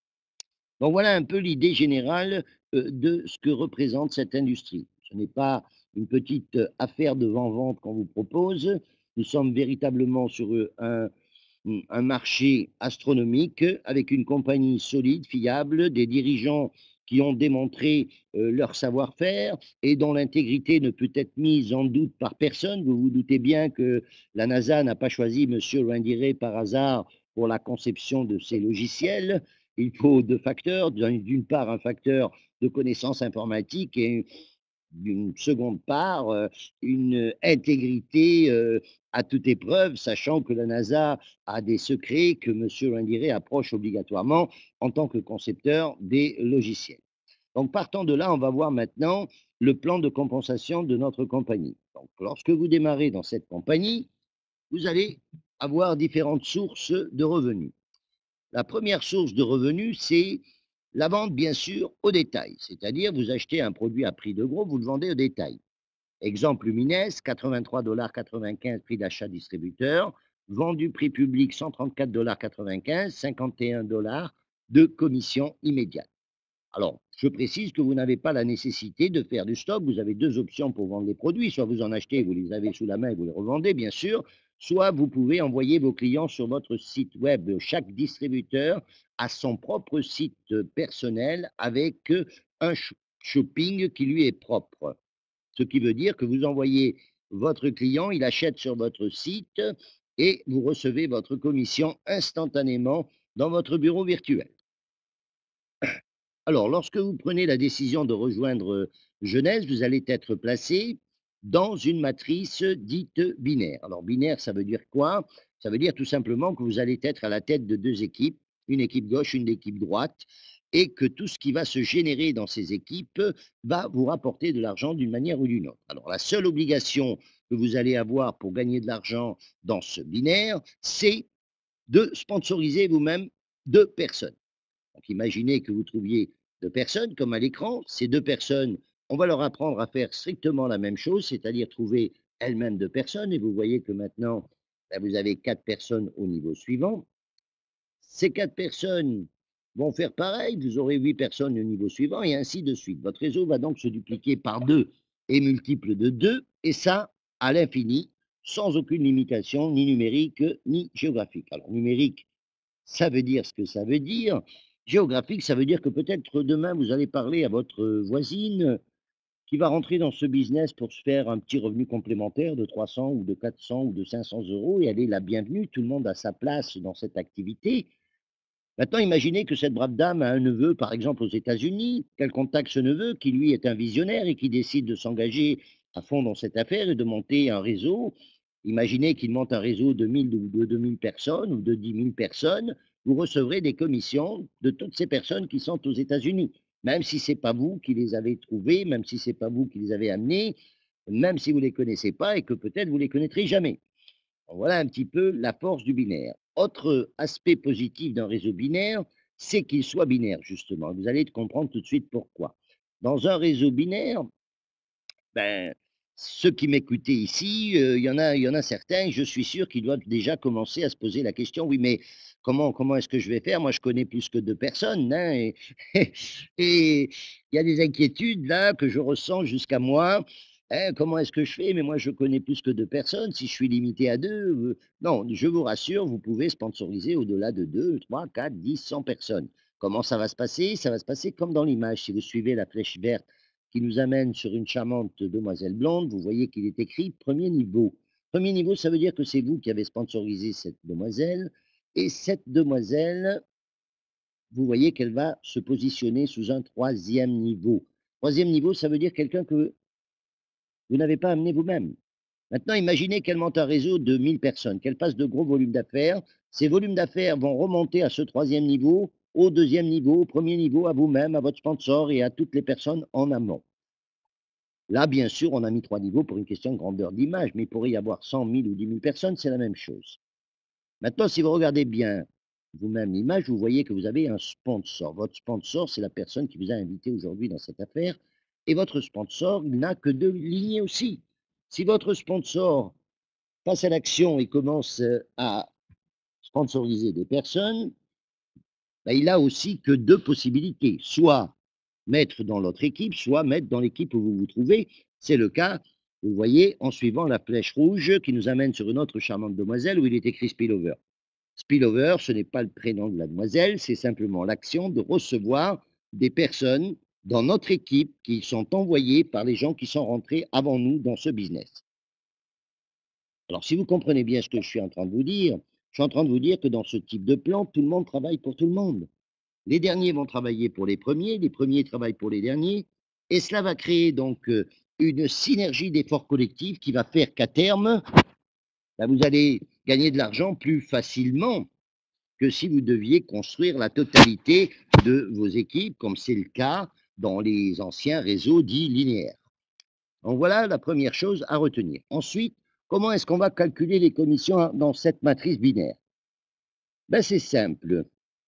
Donc voilà un peu l'idée générale, heu, de ce que représente cette industrie. Ce n'est pas une petite, heu, affaire de vent-vente qu'on vous propose. Nous sommes véritablement sur, heu, un mmh, un marché astronomique avec une compagnie solide, fiable, des dirigeants qui ont démontré, heu, leur savoir-faire et dont l'intégrité ne peut être mise en doute par personne. Vous vous doutez bien que la NASA n'a pas choisi monsieur Loindiré par hasard pour la conception de ces logiciels. Il faut deux facteurs, d'un d'une part un facteur de connaissances informatiques et d'une seconde part, heu, une intégrité, heu, à toute épreuve, sachant que la NASA a des secrets que monsieur Loindiré approche obligatoirement en tant que concepteur des logiciels. Donc partant de là, on va voir maintenant le plan de compensation de notre compagnie. Donc lorsque vous démarrez dans cette compagnie, vous allez avoir différentes sources de revenus. La première source de revenus, c'est la vente, bien sûr, au détail. C'est-à-dire, vous achetez un produit à prix de gros, vous le vendez au détail. Exemple Lumines, quatre-vingt-trois dollars quatre-vingt-quinze prix d'achat distributeur, vendu prix public cent trente-quatre dollars quatre-vingt-quinze, cinquante et un dollars de commission immédiate. Alors, je précise que vous n'avez pas la nécessité de faire du stock. Vous avez deux options pour vendre les produits. Soit vous en achetez, vous les avez sous la main et vous les revendez, bien sûr. Soit vous pouvez envoyer vos clients sur votre site web. Chaque distributeur a son propre site personnel avec euh, un sh- shopping qui lui est propre. Ce qui veut dire que vous envoyez votre client, il achète sur votre site et vous recevez votre commission instantanément dans votre bureau virtuel. Alors, lorsque vous prenez la décision de rejoindre euh, Genèse, vous allez être placé dans une matrice dite binaire. Alors, binaire, ça veut dire quoi? Ça veut dire tout simplement que vous allez être à la tête de deux équipes, une équipe gauche, une équipe droite, et que tout ce qui va se générer dans ces équipes va vous rapporter de l'argent d'une manière ou d'une autre. Alors, la seule obligation que vous allez avoir pour gagner de l'argent dans ce binaire, c'est de sponsoriser vous-même deux personnes. Donc imaginez que vous trouviez deux personnes comme à l'écran. Ces deux personnes, on va leur apprendre à faire strictement la même chose, c'est-à-dire trouver elles-mêmes deux personnes. Et vous voyez que maintenant, ben, vous avez quatre personnes au niveau suivant. Ces quatre personnes vont faire pareil, vous aurez huit personnes au niveau suivant et ainsi de suite. Votre réseau va donc se dupliquer par deux et multiple de deux, et ça à l'infini, sans aucune limitation, ni numérique, ni géographique. Alors numérique, ça veut dire ce que ça veut dire. Géographique, ça veut dire que peut-être demain, vous allez parler à votre voisine qui va rentrer dans ce business pour se faire un petit revenu complémentaire de trois cents ou de quatre cents ou de cinq cents euros et elle est la bienvenue. Tout le monde a sa place dans cette activité. Maintenant, imaginez que cette brave dame a un neveu, par exemple, aux États-Unis, qu'elle contacte ce neveu, qui lui est un visionnaire et qui décide de s'engager à fond dans cette affaire et de monter un réseau. Imaginez qu'il monte un réseau de mille ou de deux mille personnes ou de dix mille personnes. Vous recevrez des commissions de toutes ces personnes qui sont aux États-Unis. Même si ce n'est pas vous qui les avez trouvées, même si ce n'est pas vous qui les avez amenées, même si vous ne les connaissez pas et que peut-être vous ne les connaîtrez jamais. Voilà un petit peu la force du binaire. Autre aspect positif d'un réseau binaire, c'est qu'il soit binaire, justement. Vous allez comprendre tout de suite pourquoi. Dans un réseau binaire, ben, ceux qui m'écoutaient ici, euh, il y en a, il y en a certains, je suis sûr, qui doivent déjà commencer à se poser la question, oui, mais comment, comment est-ce que je vais faire? Moi, je connais plus que deux personnes, hein, et et il y a des inquiétudes là que je ressens jusqu'à moi. Hein, comment est-ce que je fais? Mais moi, je connais plus que deux personnes. Si je suis limité à deux, euh, non, je vous rassure, vous pouvez sponsoriser au-delà de deux, trois, quatre, dix, cent personnes. Comment ça va se passer? Ça va se passer comme dans l'image. Si vous suivez la flèche verte qui nous amène sur une charmante demoiselle blonde. Vous voyez qu'il est écrit premier niveau. Premier niveau, ça veut dire que c'est vous qui avez sponsorisé cette demoiselle. Et cette demoiselle, vous voyez qu'elle va se positionner sous un troisième niveau. Troisième niveau, ça veut dire quelqu'un que vous n'avez pas amené vous-même. Maintenant, imaginez qu'elle monte un réseau de mille personnes, qu'elle passe de gros volumes d'affaires. Ces volumes d'affaires vont remonter à ce troisième niveau, au deuxième niveau, au premier niveau, à vous-même, à votre sponsor et à toutes les personnes en amont. Là, bien sûr, on a mis trois niveaux pour une question de grandeur d'image, mais il pourrait y avoir cent mille ou dix mille personnes, c'est la même chose. Maintenant, si vous regardez bien vous-même l'image, vous voyez que vous avez un sponsor. Votre sponsor, c'est la personne qui vous a invité aujourd'hui dans cette affaire. Et votre sponsor, il n'a que deux lignées aussi. Si votre sponsor passe à l'action et commence euh, à sponsoriser des personnes, ben, il a aussi que deux possibilités. Soit mettre dans l'autre équipe, soit mettre dans l'équipe où vous vous trouvez. C'est le cas, vous voyez, en suivant la flèche rouge qui nous amène sur une autre charmante demoiselle où il est écrit spillover. Spillover, ce n'est pas le prénom de la demoiselle, c'est simplement l'action de recevoir des personnes dans notre équipe qui sont envoyées par les gens qui sont rentrés avant nous dans ce business. Alors, si vous comprenez bien ce que je suis en train de vous dire, je suis en train de vous dire que dans ce type de plan, tout le monde travaille pour tout le monde. Les derniers vont travailler pour les premiers, les premiers travaillent pour les derniers, et cela va créer donc euh, une synergie d'efforts collectifs qui va faire qu'à terme, ben, vous allez gagner de l'argent plus facilement que si vous deviez construire la totalité de vos équipes, comme c'est le cas dans les anciens réseaux dits linéaires. Donc voilà la première chose à retenir. Ensuite, comment est-ce qu'on va calculer les commissions dans cette matrice binaire? Ben, c'est simple.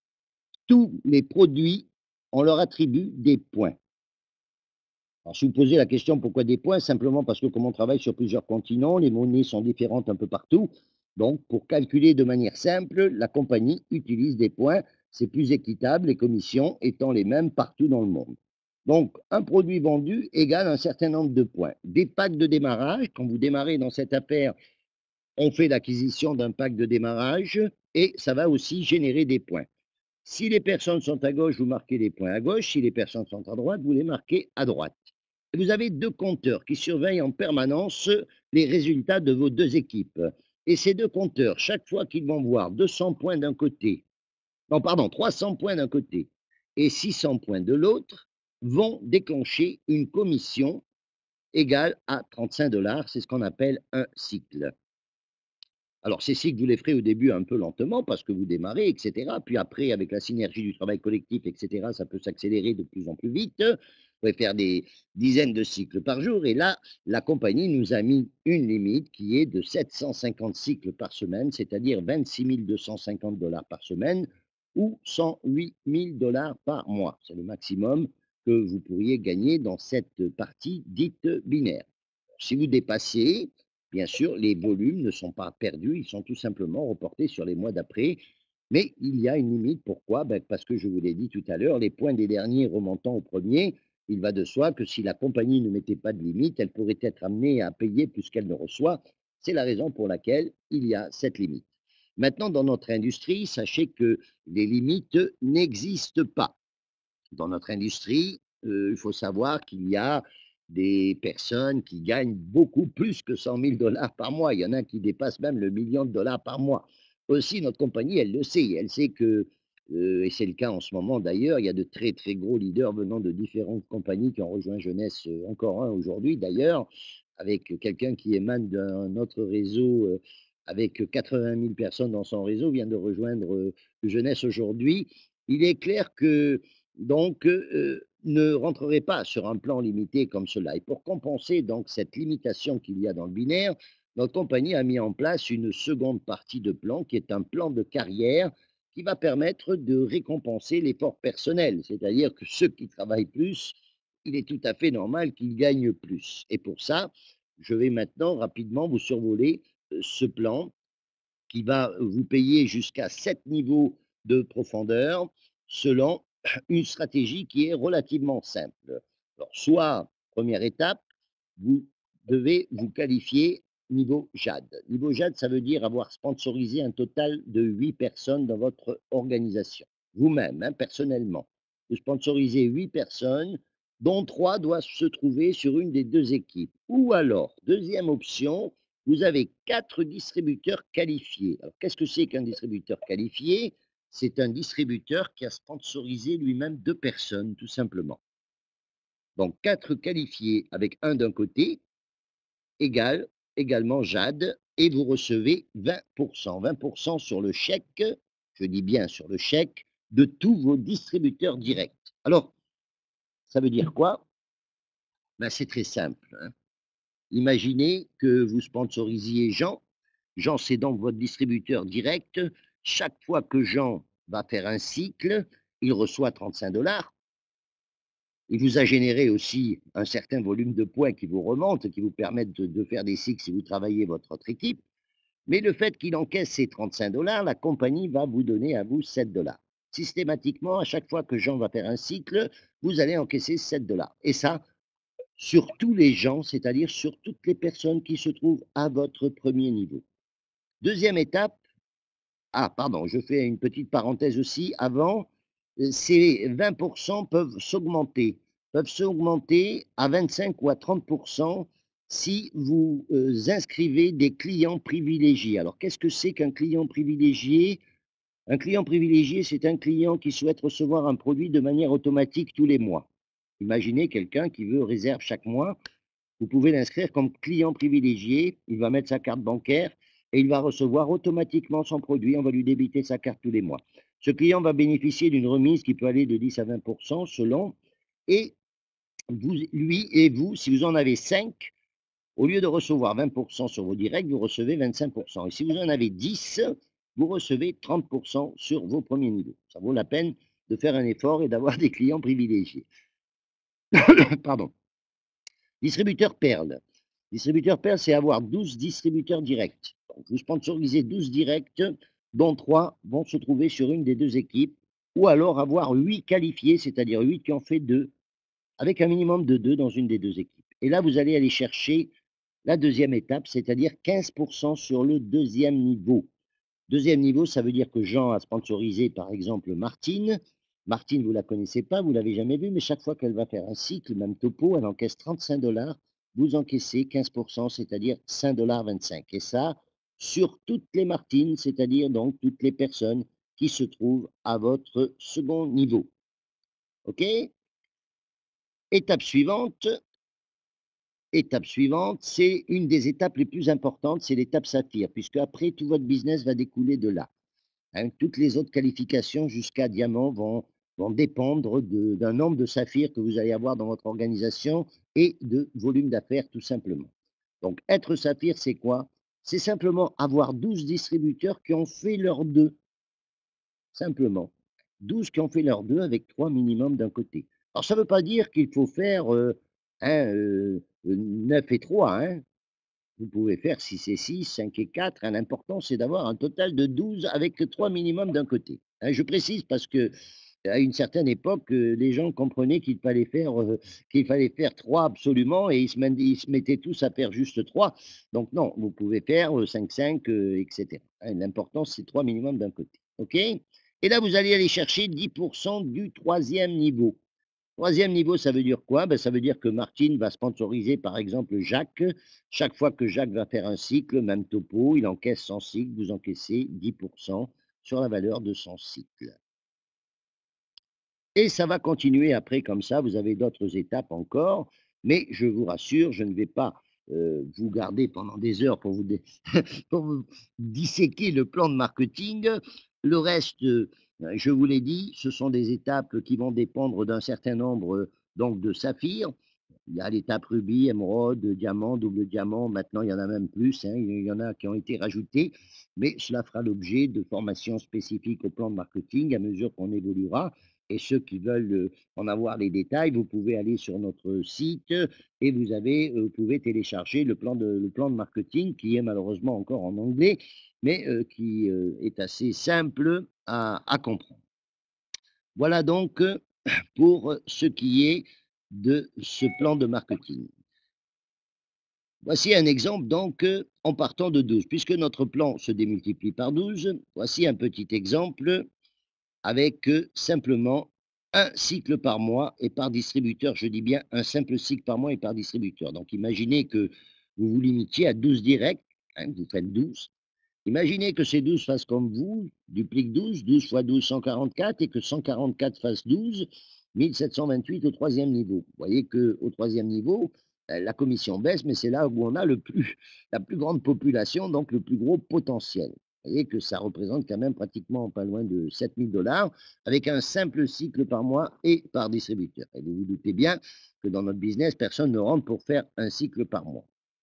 Tous les produits, on leur attribue des points. Alors, si vous posez la question pourquoi des points, simplement parce que comme on travaille sur plusieurs continents, les monnaies sont différentes un peu partout. Donc, pour calculer de manière simple, la compagnie utilise des points. C'est plus équitable, les commissions étant les mêmes partout dans le monde. Donc, un produit vendu égale un certain nombre de points. Des packs de démarrage, quand vous démarrez dans cette affaire, on fait l'acquisition d'un pack de démarrage et ça va aussi générer des points. Si les personnes sont à gauche, vous marquez les points à gauche. Si les personnes sont à droite, vous les marquez à droite. Et vous avez deux compteurs qui surveillent en permanence les résultats de vos deux équipes. Et ces deux compteurs, chaque fois qu'ils vont voir deux cents points d'un côté, non, pardon, trois cents points d'un côté et six cents points de l'autre, vont déclencher une commission égale à trente-cinq dollars. C'est ce qu'on appelle un cycle. Alors, ces cycles, vous les ferez au début un peu lentement parce que vous démarrez, et cetera. Puis après, avec la synergie du travail collectif, et cetera, ça peut s'accélérer de plus en plus vite. Vous pouvez faire des dizaines de cycles par jour. Et là, la compagnie nous a mis une limite qui est de sept cent cinquante cycles par semaine, c'est-à-dire vingt-six mille deux cent cinquante dollars par semaine ou cent huit mille dollars par mois. C'est le maximum que vous pourriez gagner dans cette partie dite binaire. Si vous dépassez, bien sûr, les volumes ne sont pas perdus, ils sont tout simplement reportés sur les mois d'après. Mais il y a une limite. Pourquoi? Ben, parce que je vous l'ai dit tout à l'heure, les points des derniers remontant au premier, il va de soi que si la compagnie ne mettait pas de limite, elle pourrait être amenée à payer plus qu'elle ne reçoit. C'est la raison pour laquelle il y a cette limite. Maintenant, dans notre industrie, sachez que les limites n'existent pas. Dans notre industrie, euh, il faut savoir qu'il y a des personnes qui gagnent beaucoup plus que cent mille dollars par mois. Il y en a qui dépassent même le million de dollars par mois. Aussi, notre compagnie, elle le sait. Elle sait que, euh, et c'est le cas en ce moment d'ailleurs, il y a de très très gros leaders venant de différentes compagnies qui ont rejoint Jeunesse, euh, encore un aujourd'hui d'ailleurs, avec quelqu'un qui émane d'un autre réseau euh, avec quatre-vingt mille personnes dans son réseau, vient de rejoindre euh, Jeunesse aujourd'hui. Il est clair que donc, heu, ne rentrerez pas sur un plan limité comme cela. Et pour compenser donc cette limitation qu'il y a dans le binaire, notre compagnie a mis en place une seconde partie de plan qui est un plan de carrière qui va permettre de récompenser l'effort personnel. C'est-à-dire que ceux qui travaillent plus, il est tout à fait normal qu'ils gagnent plus. Et pour ça, je vais maintenant rapidement vous survoler, heu, ce plan qui va vous payer jusqu'à sept niveaux de profondeur selon une stratégie qui est relativement simple. Alors, soit, première étape, vous devez vous qualifier niveau JAD. Niveau JAD, ça veut dire avoir sponsorisé un total de huit personnes dans votre organisation. Vous-même, hein, personnellement. Vous sponsorisez huit personnes, dont trois doivent se trouver sur une des deux équipes. Ou alors, deuxième option, vous avez quatre distributeurs qualifiés. Alors, qu'est-ce que c'est qu'un distributeur qualifié? C'est un distributeur qui a sponsorisé lui-même deux personnes, tout simplement. Donc, quatre qualifiés avec un d'un côté égale également JAD et vous recevez vingt pour cent. vingt pour cent sur le chèque, je dis bien sur le chèque, de tous vos distributeurs directs. Alors, ça veut dire quoi? Ben, c'est très simple, hein. Imaginez que vous sponsorisiez Jean. Jean, c'est donc votre distributeur direct. Chaque fois que Jean va faire un cycle, il reçoit trente-cinq dollars. Il vous a généré aussi un certain volume de points qui vous remontent, qui vous permettent de, de faire des cycles si vous travaillez votre autre équipe. Mais le fait qu'il encaisse ces trente-cinq dollars, la compagnie va vous donner à vous sept dollars. Systématiquement, à chaque fois que Jean va faire un cycle, vous allez encaisser sept dollars. Et ça, sur tous les gens, c'est-à-dire sur toutes les personnes qui se trouvent à votre premier niveau. Deuxième étape, ah pardon, je fais une petite parenthèse aussi avant, heu, ces vingt pour cent peuvent s'augmenter, peuvent s'augmenter à vingt-cinq ou à trente pour cent si vous, heu, inscrivez des clients privilégiés. Alors qu'est-ce que c'est qu'un client privilégié? Un client privilégié, c'est un client qui souhaite recevoir un produit de manière automatique tous les mois. Imaginez quelqu'un qui veut réserve chaque mois, vous pouvez l'inscrire comme client privilégié, il va mettre sa carte bancaire et il va recevoir automatiquement son produit, on va lui débiter sa carte tous les mois. Ce client va bénéficier d'une remise qui peut aller de dix à vingt pour cent selon, et vous, lui et vous, si vous en avez cinq, au lieu de recevoir vingt pour cent sur vos directs, vous recevez vingt-cinq pour cent. Et si vous en avez dix, vous recevez trente pour cent sur vos premiers niveaux. Ça vaut la peine de faire un effort et d'avoir des clients privilégiés. Pardon. Distributeur Perle. Distributeur Perle, c'est avoir douze distributeurs directs. Donc, vous sponsorisez douze directs, dont trois vont se trouver sur une des deux équipes, ou alors avoir huit qualifiés, c'est-à-dire huit qui ont fait deux, avec un minimum de deux dans une des deux équipes. Et là, vous allez aller chercher la deuxième étape, c'est-à-dire quinze pour cent sur le deuxième niveau. Deuxième niveau, ça veut dire que Jean a sponsorisé, par exemple, Martine. Martine, vous ne la connaissez pas, vous ne l'avez jamais vue, mais chaque fois qu'elle va faire un cycle, même topo, elle encaisse trente-cinq dollars. Vous encaissez quinze pour cent, c'est-à-dire cinq dollars vingt-cinq. Et ça, sur toutes les Martines, c'est-à-dire donc toutes les personnes qui se trouvent à votre second niveau. OK? Étape suivante, étape suivante, c'est une des étapes les plus importantes, c'est l'étape saphir, puisque après, tout votre business va découler de là. Hein, toutes les autres qualifications jusqu'à diamant vont, vont dépendre de- d'un nombre de saphirs que vous allez avoir dans votre organisation et de volume d'affaires tout simplement. Donc être saphir, c'est quoi? C'est simplement avoir douze distributeurs qui ont fait leurs deux, simplement. douze qui ont fait leurs deux avec trois minimum d'un côté. Alors ça ne veut pas dire qu'il faut faire euh, hein, euh, euh, neuf et trois, hein. Vous pouvez faire six et six, cinq et quatre. Hein, l'important, c'est d'avoir un total de douze avec trois minimum d'un côté. Hein, je précise parce que à une certaine époque, euh, les gens comprenaient qu'il fallait faire euh, qu'il fallait faire trois absolument et ils se, men- ils se mettaient tous à faire juste trois. Donc non, vous pouvez faire euh, cinq, cinq, euh, et cetera. Hein, l'important, c'est trois minimum d'un côté. OK? Et là, vous allez aller chercher dix pour cent du troisième niveau. Troisième niveau, ça veut dire quoi? Ben, ça veut dire que Martine va sponsoriser, par exemple, Jacques. Chaque fois que Jacques va faire un cycle, même topo, il encaisse son cycle, vous encaissez dix pour cent sur la valeur de son cycle. Et ça va continuer après comme ça, vous avez d'autres étapes encore, mais je vous rassure, je ne vais pas euh, vous garder pendant des heures pour vous, dé- pour vous disséquer le plan de marketing. Le reste, euh, je vous l'ai dit, ce sont des étapes qui vont dépendre d'un certain nombre euh, donc de saphirs. Il y a l'étape rubis, émeraude, diamant, double diamant. Maintenant, il y en a même plus. Hein, il y en a qui ont été rajoutés. Mais cela fera l'objet de formations spécifiques au plan de marketing à mesure qu'on évoluera. Et ceux qui veulent euh, en avoir les détails, vous pouvez aller sur notre site et vous, avez, euh, vous pouvez télécharger le plan, de, le plan de marketing qui est malheureusement encore en anglais, mais euh, qui euh, est assez simple à, à comprendre. Voilà donc euh, pour ce qui est de ce plan de marketing. Voici un exemple donc euh, en partant de douze. Puisque notre plan se démultiplie par douze, voici un petit exemple avec euh, simplement un cycle par mois et par distributeur. Je dis bien un simple cycle par mois et par distributeur. Donc imaginez que vous vous limitiez à douze directs, hein, vous faites douze. Imaginez que ces douze fassent comme vous, dupliquent douze, douze fois douze, cent quarante-quatre, et que cent quarante-quatre fasse douze, mille sept cent vingt-huit au troisième niveau. Vous voyez qu'au troisième niveau, euh, la commission baisse, mais c'est là où on a le plus, la plus grande population, donc le plus gros potentiel. Vous voyez que ça représente quand même pratiquement pas loin de sept mille dollars avec un simple cycle par mois et par distributeur. Et vous vous doutez bien que dans notre business, personne ne rentre pour faire un cycle par mois.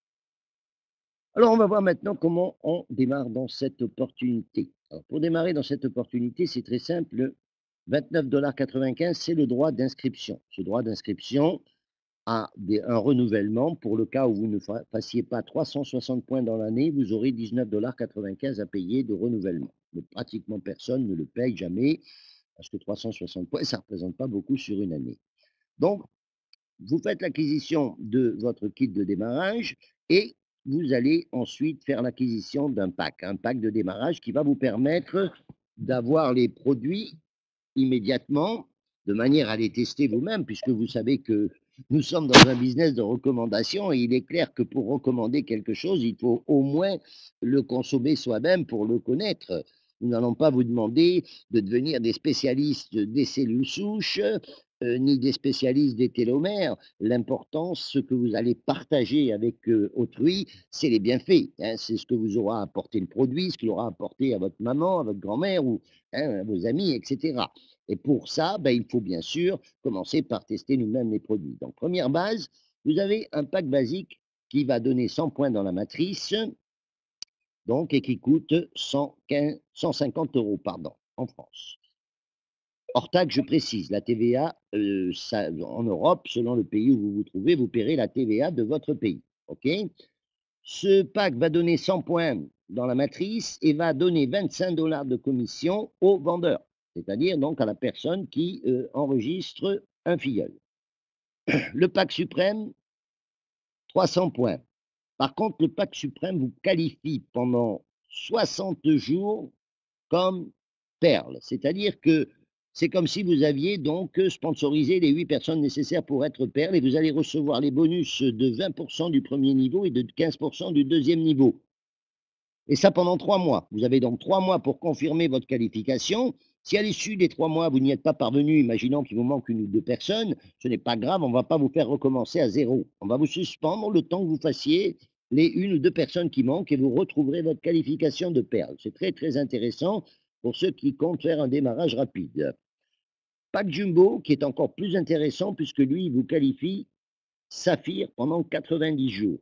Alors, on va voir maintenant comment on démarre dans cette opportunité. Alors, pour démarrer dans cette opportunité, c'est très simple. vingt-neuf dollars quatre-vingt-quinze, c'est le droit d'inscription. Ce droit d'inscription a des- un renouvellement. Pour le cas où vous ne fa- fassiez pas trois cent soixante points dans l'année, vous aurez dix-neuf dollars quatre-vingt-quinze à payer de renouvellement. Mais pratiquement personne ne le paye jamais parce que trois cent soixante points, ça ne représente pas beaucoup sur une année. Donc, vous faites l'acquisition de votre kit de démarrage et vous allez ensuite faire l'acquisition d'un pack, un pack de démarrage qui va vous permettre d'avoir les produits immédiatement, de manière à les tester vous-même, puisque vous savez que nous sommes dans un business de recommandation et il est clair que pour recommander quelque chose, il faut au moins le consommer soi-même pour le connaître. Nous n'allons pas vous demander de devenir des spécialistes des cellules souches, euh, ni des spécialistes des télomères. L'important, ce que vous allez partager avec euh, autrui, c'est les bienfaits, hein. C'est ce que vous aura apporté le produit, ce qu'il aura apporté à votre maman, à votre grand-mère ou hein, à vos amis, et cetera. Et pour ça, ben, il faut bien sûr commencer par tester nous-mêmes les produits. Donc, première base, vous avez un pack basique qui va donner cent points dans la matrice, donc, et qui coûte cent quinze, cent cinquante euros pardon, en France. Hors taxe, je précise, la T V A, euh, ça, en Europe, selon le pays où vous vous trouvez, vous paierez la T V A de votre pays. OK? Ce pack va donner cent points dans la matrice et va donner vingt-cinq dollars de commission au vendeur, c'est-à-dire donc à la personne qui euh, enregistre un filleul. Le pack suprême, trois cents points. Par contre, le pack suprême vous qualifie pendant soixante jours comme perle, c'est-à-dire que c'est comme si vous aviez donc sponsorisé les huit personnes nécessaires pour être perle et vous allez recevoir les bonus de vingt pour cent du premier niveau et de quinze pour cent du deuxième niveau. Et ça pendant trois mois. Vous avez donc trois mois pour confirmer votre qualification. Si à l'issue des trois mois, vous n'y êtes pas parvenu, imaginons qu'il vous manque une ou deux personnes, ce n'est pas grave, on ne va pas vous faire recommencer à zéro. On va vous suspendre le temps que vous fassiez les une ou deux personnes qui manquent et vous retrouverez votre qualification de perle. C'est très, très intéressant pour ceux qui comptent faire un démarrage rapide. Pack Jumbo, qui est encore plus intéressant puisque lui, il vous qualifie Saphir pendant quatre-vingt-dix jours.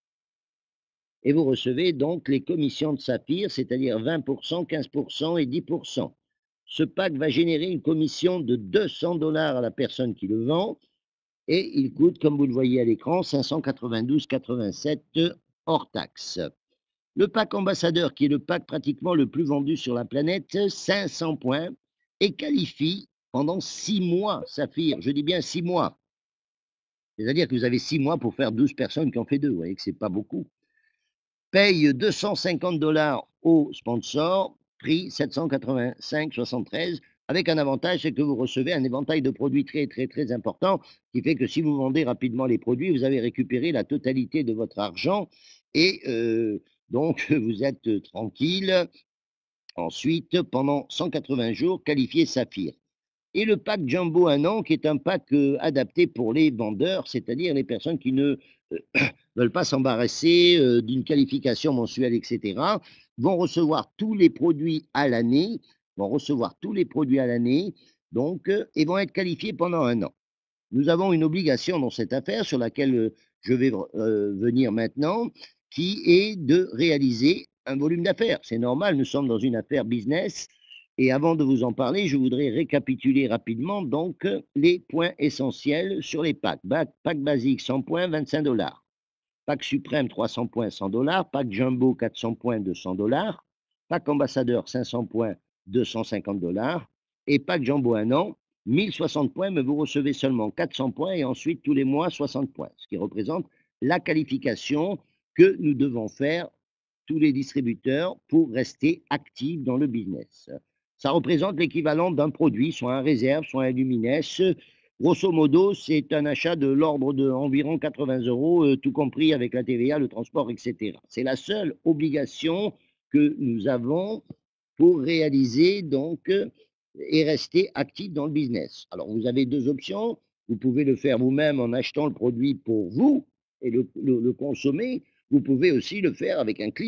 Et vous recevez donc les commissions de Saphir, c'est-à-dire vingt pour cent, quinze pour cent et dix pour cent. Ce pack va générer une commission de deux cents dollars à la personne qui le vend et il coûte, comme vous le voyez à l'écran, cinq cent quatre-vingt-douze virgule quatre-vingt-sept hors taxe. Le pack ambassadeur, qui est le pack pratiquement le plus vendu sur la planète, cinq cents points, et qualifie pendant six mois Saphir. Je dis bien six mois. C'est-à-dire que vous avez six mois pour faire douze personnes qui en fait deux. Vous voyez que ce n'est pas beaucoup. Paye deux cent cinquante dollars au sponsor, prix sept cent quatre-vingt-cinq virgule soixante-treize, avec un avantage, c'est que vous recevez un éventail de produits très, très, très important, qui fait que si vous vendez rapidement les produits, vous avez récupéré la totalité de votre argent et euh, donc vous êtes tranquille. Ensuite, pendant cent quatre-vingts jours, qualifié Saphir. Et le pack Jumbo un an, qui est un pack euh, adapté pour les vendeurs, c'est-à-dire les personnes qui ne euh, veulent pas s'embarrasser euh, d'une qualification mensuelle, et cetera, vont recevoir tous les produits à l'année, vont recevoir tous les produits à l'année, donc, euh, et vont être qualifiés pendant un an. Nous avons une obligation dans cette affaire sur laquelle euh, je vais euh, venir maintenant, qui est de réaliser un volume d'affaires. C'est normal, nous sommes dans une affaire business. Et avant de vous en parler, je voudrais récapituler rapidement donc les points essentiels sur les packs. Pack basique cent points, vingt-cinq dollars. Pack suprême trois cents points, cent dollars. Pack jumbo quatre cents points, deux cents dollars. Pack ambassadeur cinq cents points, deux cent cinquante dollars. Et pack jumbo un an, mille soixante points, mais vous recevez seulement quatre cents points et ensuite tous les mois soixante points, ce qui représente la qualification que nous devons faire tous les distributeurs pour rester actifs dans le business. Ça représente l'équivalent d'un produit, soit un réserve, soit un Lumines. Grosso modo, c'est un achat de l'ordre d'environ quatre-vingts euros, euh, tout compris avec la T V A, le transport, et cetera. C'est la seule obligation que nous avons pour réaliser donc euh, et rester actif dans le business. Alors, vous avez deux options. Vous pouvez le faire vous-même en achetant le produit pour vous et le, le, le consommer. Vous pouvez aussi le faire avec un client.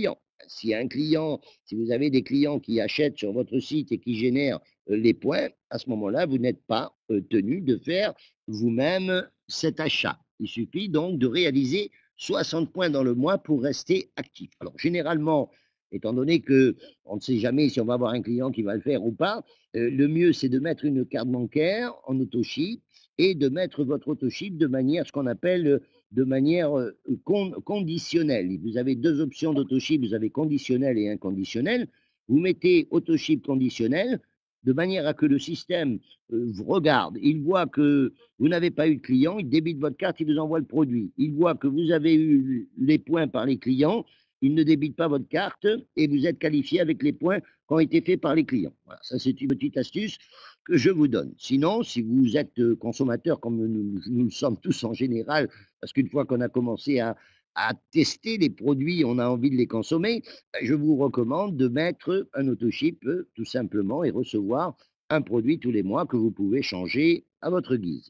Si un client, si vous avez des clients qui achètent sur votre site et qui génèrent euh, les points, à ce moment-là, vous n'êtes pas euh, tenu de faire vous-même cet achat. Il suffit donc de réaliser soixante points dans le mois pour rester actif. Alors, généralement, étant donné que on ne sait jamais si on va avoir un client qui va le faire ou pas, euh, le mieux, c'est de mettre une carte bancaire en autochip et de mettre votre autochip de manière, ce qu'on appelle euh, de manière euh, con- conditionnelle. Vous avez deux options d'autochip, vous avez conditionnel et inconditionnel. Vous mettez autochip conditionnel de manière à que le système euh, vous regarde, il voit que vous n'avez pas eu de client, il débite votre carte, il vous envoie le produit. Il voit que vous avez eu les points par les clients, il ne débite pas votre carte et vous êtes qualifié avec les points qui ont été faits par les clients. Voilà, ça c'est une petite astuce que je vous donne. Sinon, si vous êtes euh, consommateur, comme nous, nous le sommes tous en général, parce qu'une fois qu'on a commencé à, à tester les produits, on a envie de les consommer, ben, je vous recommande de mettre un autochip euh, tout simplement et recevoir un produit tous les mois que vous pouvez changer à votre guise.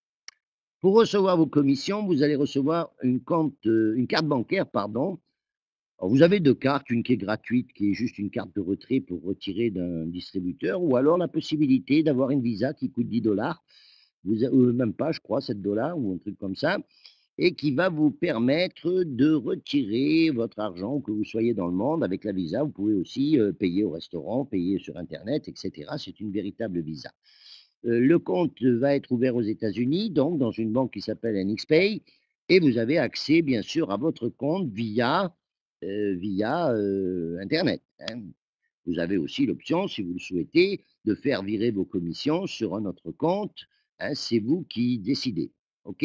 Pour recevoir vos commissions, vous allez recevoir une, compte, euh, une carte bancaire, pardon. Alors, vous avez deux cartes, une qui est gratuite, qui est juste une carte de retrait pour retirer d'un distributeur, ou alors la possibilité d'avoir une Visa qui coûte dix dollars, vous, euh, même pas, je crois, sept dollars ou un truc comme ça, et qui va vous permettre de retirer votre argent, que vous soyez dans le monde. Avec la Visa, vous pouvez aussi euh, payer au restaurant, payer sur Internet, et cetera. C'est une véritable Visa. Euh, le compte va être ouvert aux États-Unis, donc dans une banque qui s'appelle N X Pay, et vous avez accès, bien sûr, à votre compte via, euh, via euh, Internet, hein. Vous avez aussi l'option, si vous le souhaitez, de faire virer vos commissions sur un autre compte, hein. C'est vous qui décidez. OK?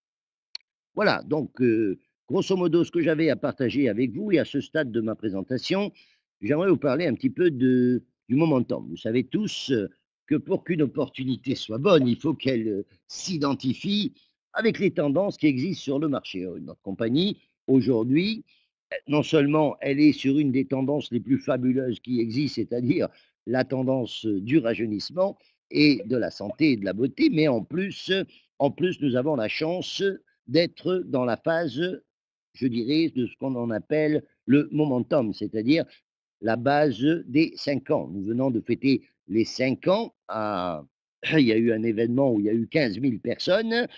Voilà, donc, euh, grosso modo, ce que j'avais à partager avec vous, et à ce stade de ma présentation, j'aimerais vous parler un petit peu de, du momentum. Vous savez tous euh, que pour qu'une opportunité soit bonne, il faut qu'elle euh, s'identifie avec les tendances qui existent sur le marché. Euh, Notre compagnie, aujourd'hui, euh, non seulement elle est sur une des tendances les plus fabuleuses qui existent, c'est-à-dire la tendance euh, du rajeunissement et de la santé et de la beauté, mais en plus, euh, en plus, nous avons la chance d'être dans la phase, je dirais, de ce qu'on en appelle le momentum, c'est-à-dire la base des cinq ans. Nous venons de fêter les cinq ans. À... Il y a eu un événement où il y a eu quinze mille personnes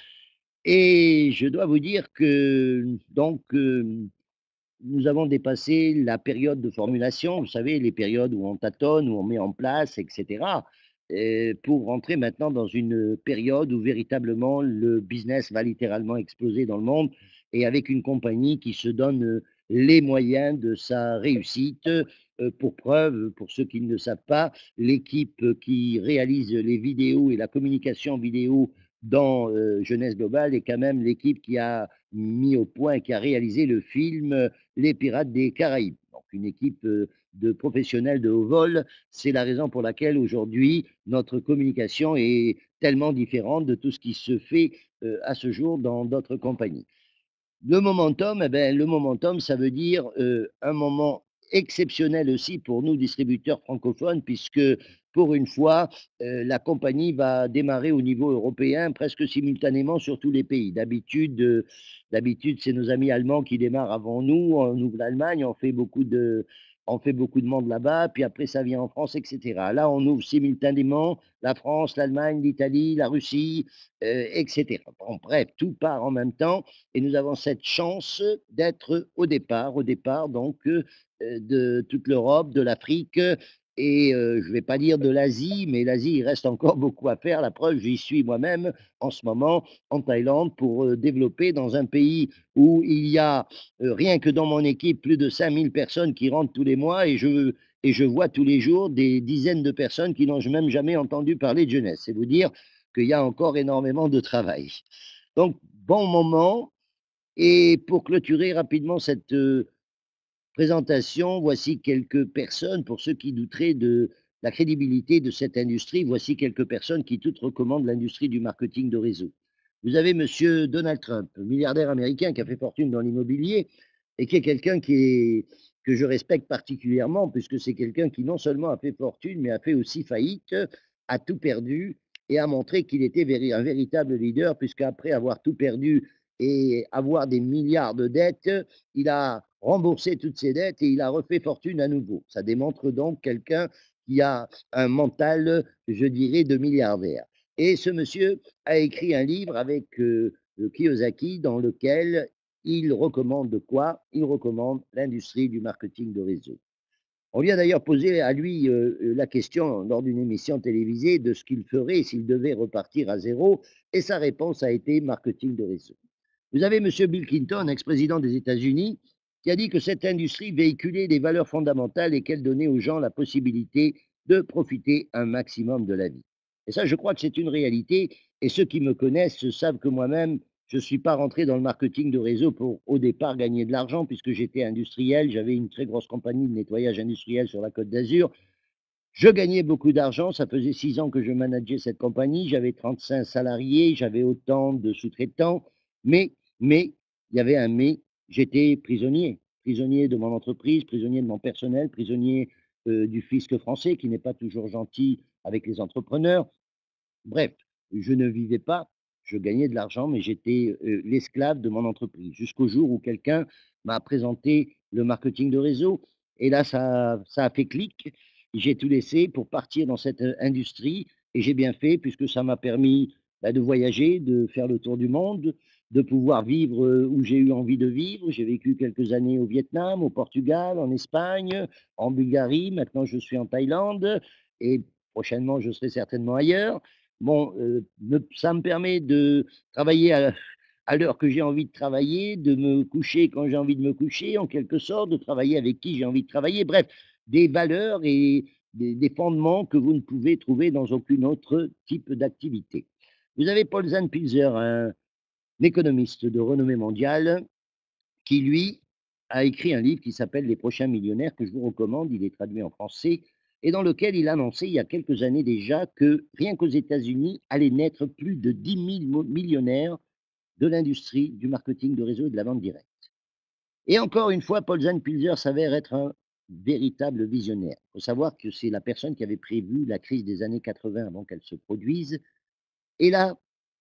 et je dois vous dire que donc euh, nous avons dépassé la période de formulation, vous savez, les périodes où on tâtonne, où on met en place, et cetera, euh, pour rentrer maintenant dans une période où véritablement le business va littéralement exploser dans le monde et avec une compagnie qui se donne euh, les moyens de sa réussite. Euh, pour preuve, pour ceux qui ne le savent pas, l'équipe qui réalise les vidéos et la communication vidéo dans euh, Jeunesse Globale est quand même l'équipe qui a mis au point, qui a réalisé le film les Pirates des Caraïbes. Donc, une équipe euh, de professionnels de haut vol. C'est la raison pour laquelle aujourd'hui, notre communication est tellement différente de tout ce qui se fait euh, à ce jour dans d'autres compagnies. Le momentum, eh ben, le momentum, ça veut dire euh, un moment exceptionnel aussi pour nous, distributeurs francophones, puisque pour une fois, euh, la compagnie va démarrer au niveau européen presque simultanément sur tous les pays. D'habitude, euh, d'habitude, c'est nos amis allemands qui démarrent avant nous. On ouvre l'Allemagne, on fait beaucoup de, on fait beaucoup de monde là-bas, puis après ça vient en France, et cetera. Là, on ouvre simultanément la France, l'Allemagne, l'Italie, la Russie, euh, et cetera. Bon, bref, tout part en même temps et nous avons cette chance d'être au départ, au départ donc euh, de toute l'Europe, de l'Afrique et euh, je ne vais pas dire de l'Asie, mais l'Asie, il reste encore beaucoup à faire. La preuve, j'y suis moi-même en ce moment en Thaïlande pour euh, développer dans un pays où il y a, euh, rien que dans mon équipe, plus de cinq mille personnes qui rentrent tous les mois et je, et je vois tous les jours des dizaines de personnes qui n'ont même jamais entendu parler de jeunesse. C'est vous dire qu'il y a encore énormément de travail. Donc, bon moment. Et pour clôturer rapidement cette euh, présentation, voici quelques personnes, pour ceux qui douteraient de la crédibilité de cette industrie, voici quelques personnes qui toutes recommandent l'industrie du marketing de réseau. Vous avez Monsieur Donald Trump, milliardaire américain qui a fait fortune dans l'immobilier et qui est quelqu'un qui est, que je respecte particulièrement, puisque c'est quelqu'un qui non seulement a fait fortune, mais a fait aussi faillite, a tout perdu et a montré qu'il était un véritable leader, puisqu'après avoir tout perdu et avoir des milliards de dettes, il a remboursé toutes ses dettes et il a refait fortune à nouveau. Ça démontre donc quelqu'un qui a un mental, je dirais, de milliardaire. Et ce monsieur a écrit un livre avec euh, euh, Kiyosaki dans lequel il recommande quoi? Il recommande l'industrie du marketing de réseau. On lui a d'ailleurs posé à lui euh, euh, la question lors d'une émission télévisée de ce qu'il ferait s'il devait repartir à zéro, et sa réponse a été marketing de réseau. Vous avez M. Bill Clinton, ex-président des États-Unis, qui a dit que cette industrie véhiculait des valeurs fondamentales et qu'elle donnait aux gens la possibilité de profiter un maximum de la vie. Et ça, je crois que c'est une réalité. Et ceux qui me connaissent savent que moi-même, je ne suis pas rentré dans le marketing de réseau pour, au départ, gagner de l'argent, puisque j'étais industriel. J'avais une très grosse compagnie de nettoyage industriel sur la Côte d'Azur. Je gagnais beaucoup d'argent, ça faisait six ans que je manageais cette compagnie, j'avais trente-cinq salariés, j'avais autant de sous-traitants, mais, mais, il y avait un mais, j'étais prisonnier, prisonnier de mon entreprise, prisonnier de mon personnel, prisonnier euh, du fisc français qui n'est pas toujours gentil avec les entrepreneurs. Bref, je ne vivais pas, je gagnais de l'argent, mais j'étais euh, l'esclave de mon entreprise, jusqu'au jour où quelqu'un m'a présenté le marketing de réseau. Et là, ça, ça a fait clic. J'ai tout laissé pour partir dans cette euh, industrie. Et j'ai bien fait, puisque ça m'a permis bah, de voyager, de faire le tour du monde, de pouvoir vivre euh, où j'ai eu envie de vivre. J'ai vécu quelques années au Vietnam, au Portugal, en Espagne, en Bulgarie. Maintenant, je suis en Thaïlande. Et prochainement, je serai certainement ailleurs. Bon, heu, me ça me permet de travailler à à l'heure que j'ai envie de travailler, de me coucher quand j'ai envie de me coucher, en quelque sorte, de travailler avec qui j'ai envie de travailler. Bref, des valeurs et des des fondements que vous ne pouvez trouver dans aucune autre type d'activité. Vous avez Paul Pilzer, un économiste de renommée mondiale qui, lui, a écrit un livre qui s'appelle Les prochains millionnaires, que je vous recommande. Il est traduit en français et dans lequel il annonçait il y a quelques années déjà que rien qu'aux États-Unis allaient naître plus de dix mille millionnaires de l'industrie du marketing de réseau et de la vente directe. Et encore une fois, Paul Pilzer s'avère être un véritable visionnaire. Il faut savoir que c'est la personne qui avait prévu la crise des années quatre-vingts avant qu'elle se produise. Et là,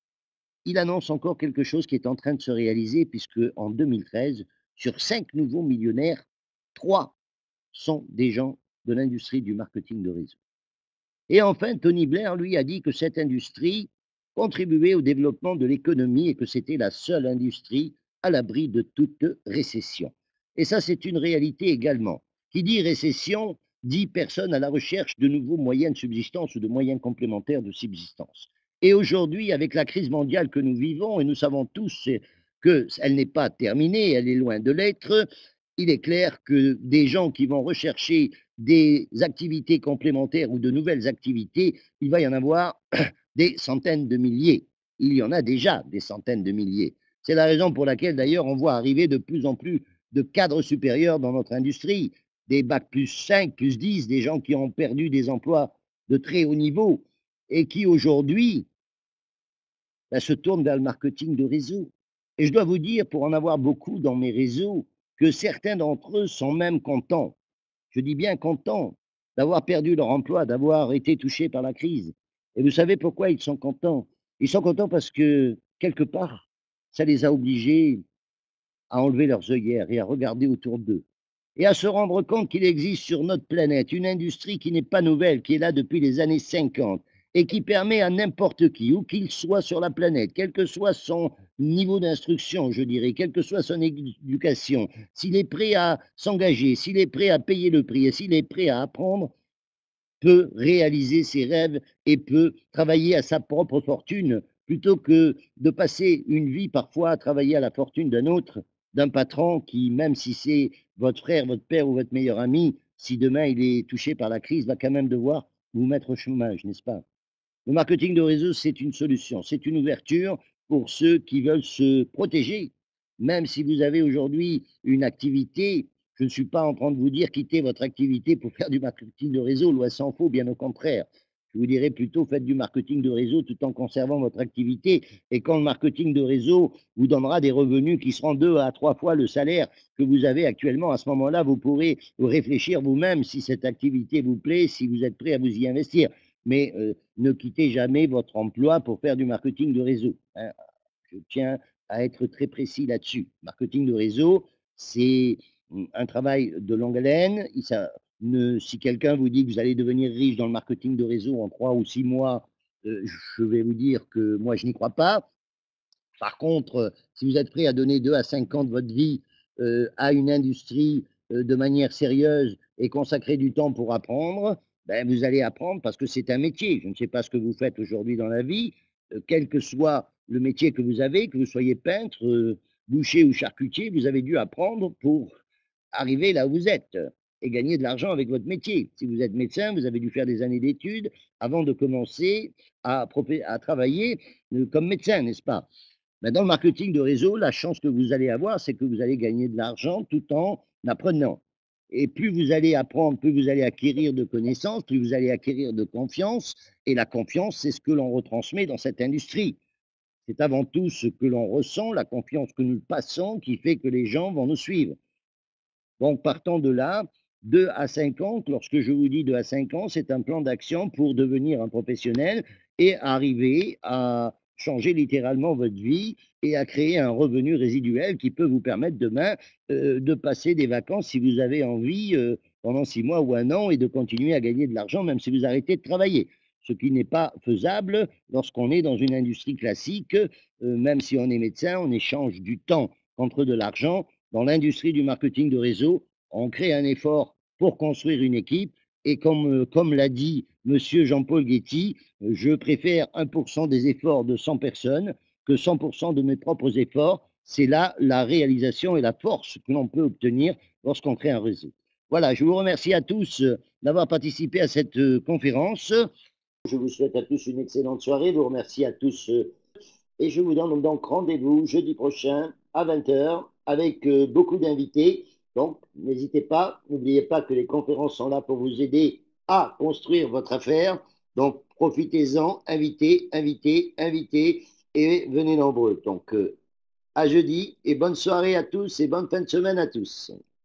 il annonce encore quelque chose qui est en train de se réaliser, puisque en deux mille treize, sur cinq nouveaux millionnaires, trois sont des gens de l'industrie du marketing de réseau. Et enfin, Tony Blair, lui, a dit que cette industrie contribuait au développement de l'économie et que c'était la seule industrie à l'abri de toute récession. Et ça, c'est une réalité également. Qui dit récession dit personne à la recherche de nouveaux moyens de subsistance ou de moyens complémentaires de subsistance. Et aujourd'hui, avec la crise mondiale que nous vivons, et nous savons tous qu'elle n'est pas terminée, elle est loin de l'être, il est clair que des gens qui vont rechercher des activités complémentaires ou de nouvelles activités, il va y en avoir des centaines de milliers. Il y en a déjà des centaines de milliers. C'est la raison pour laquelle, d'ailleurs, on voit arriver de plus en plus de cadres supérieurs dans notre industrie, des bacs plus cinq, plus dix, des gens qui ont perdu des emplois de très haut niveau et qui, aujourd'hui, ben, se tournent vers le marketing de réseau. Et je dois vous dire, pour en avoir beaucoup dans mes réseaux, que certains d'entre eux sont même contents, je dis bien contents, d'avoir perdu leur emploi, d'avoir été touchés par la crise. Et vous savez pourquoi ils sont contents? Ils sont contents parce que, quelque part, ça les a obligés à enlever leurs œillères et à regarder autour d'eux et à se rendre compte qu'il existe sur notre planète une industrie qui n'est pas nouvelle, qui est là depuis les années cinquante et qui permet à n'importe qui, où qu'il soit sur la planète, quel que soit son niveau d'instruction, je dirais, quelle que soit son éducation, s'il est prêt à s'engager, s'il est prêt à payer le prix et s'il est prêt à apprendre, peut réaliser ses rêves et peut travailler à sa propre fortune plutôt que de passer une vie parfois à travailler à la fortune d'un autre, d'un patron qui, même si c'est votre frère, votre père ou votre meilleur ami, si demain il est touché par la crise, va quand même devoir vous mettre au chômage, n'est-ce pas? Le marketing de réseau, c'est une solution, c'est une ouverture pour ceux qui veulent se protéger. Même si vous avez aujourd'hui une activité, je ne suis pas en train de vous dire quittez votre activité pour faire du marketing de réseau, loin s'en faut, bien au contraire. Je vous dirais plutôt faites du marketing de réseau tout en conservant votre activité. Et quand le marketing de réseau vous donnera des revenus qui seront deux à trois fois le salaire que vous avez actuellement, à ce moment-là, vous pourrez réfléchir vous-même si cette activité vous plaît, si vous êtes prêt à vous y investir. Mais euh, ne quittez jamais votre emploi pour faire du marketing de réseau, hein. Je tiens à être très précis là-dessus. Marketing de réseau, c'est mmh, un travail de longue haleine. Il ça ne si quelqu'un vous dit que vous allez devenir riche dans le marketing de réseau en trois ou six mois, heu, je vais vous dire que moi je n'y crois pas. Par contre, heu, si vous êtes prêt à donner deux à cinq ans de votre vie, heu, à une industrie, heu, de manière sérieuse et consacrer du temps pour apprendre, ben, vous allez apprendre parce que c'est un métier. Je ne sais pas ce que vous faites aujourd'hui dans la vie, heu, quel que soit le métier que vous avez, que vous soyez peintre, heu, boucher ou charcutier, vous avez dû apprendre pour arriver là où vous êtes et gagner de l'argent avec votre métier. Si vous êtes médecin, vous avez dû faire des années d'études avant de commencer à propé à travailler, heu, comme médecin, n'est-ce pas? Ben, dans le marketing de réseau, la chance que vous allez avoir, c'est que vous allez gagner de l'argent tout en apprenant. Et plus vous allez apprendre, plus vous allez acquérir de connaissances, plus vous allez acquérir de confiance. Et la confiance, c'est ce que l'on retransmet dans cette industrie. C'est avant tout ce que l'on ressent, la confiance que nous passons, qui fait que les gens vont nous suivre. Donc, partant de là, deux à cinq ans, lorsque je vous dis deux à cinq ans, c'est un plan d'action pour devenir un professionnel et arriver à changer littéralement votre vie et à créer un revenu résiduel qui peut vous permettre demain euh, de passer des vacances si vous avez envie euh, pendant six mois ou un an et de continuer à gagner de l'argent même si vous arrêtez de travailler. Ce qui n'est pas faisable lorsqu'on est dans une industrie classique, euh, même si on est médecin, on échange du temps contre de l'argent. Dans l'industrie du marketing de réseau, on crée un effort pour construire une équipe. Et comme, euh, comme l'a dit Monsieur Jean-Paul Guetti, euh, je préfère un pour cent des efforts de cent personnes que cent pour cent de mes propres efforts. C'est là la réalisation et la force que l'on peut obtenir lorsqu'on crée un réseau. Voilà, je vous remercie à tous euh, d'avoir participé à cette euh, conférence. Je vous souhaite à tous une excellente soirée. Je vous remercie à tous euh, et je vous donne donc rendez-vous jeudi prochain à vingt heures avec euh, beaucoup d'invités. Donc, n'hésitez pas, n'oubliez pas que les conférences sont là pour vous aider à construire votre affaire. Donc, profitez-en, invitez, invitez, invitez et venez nombreux. Donc, euh, à jeudi et bonne soirée à tous et bonne fin de semaine à tous.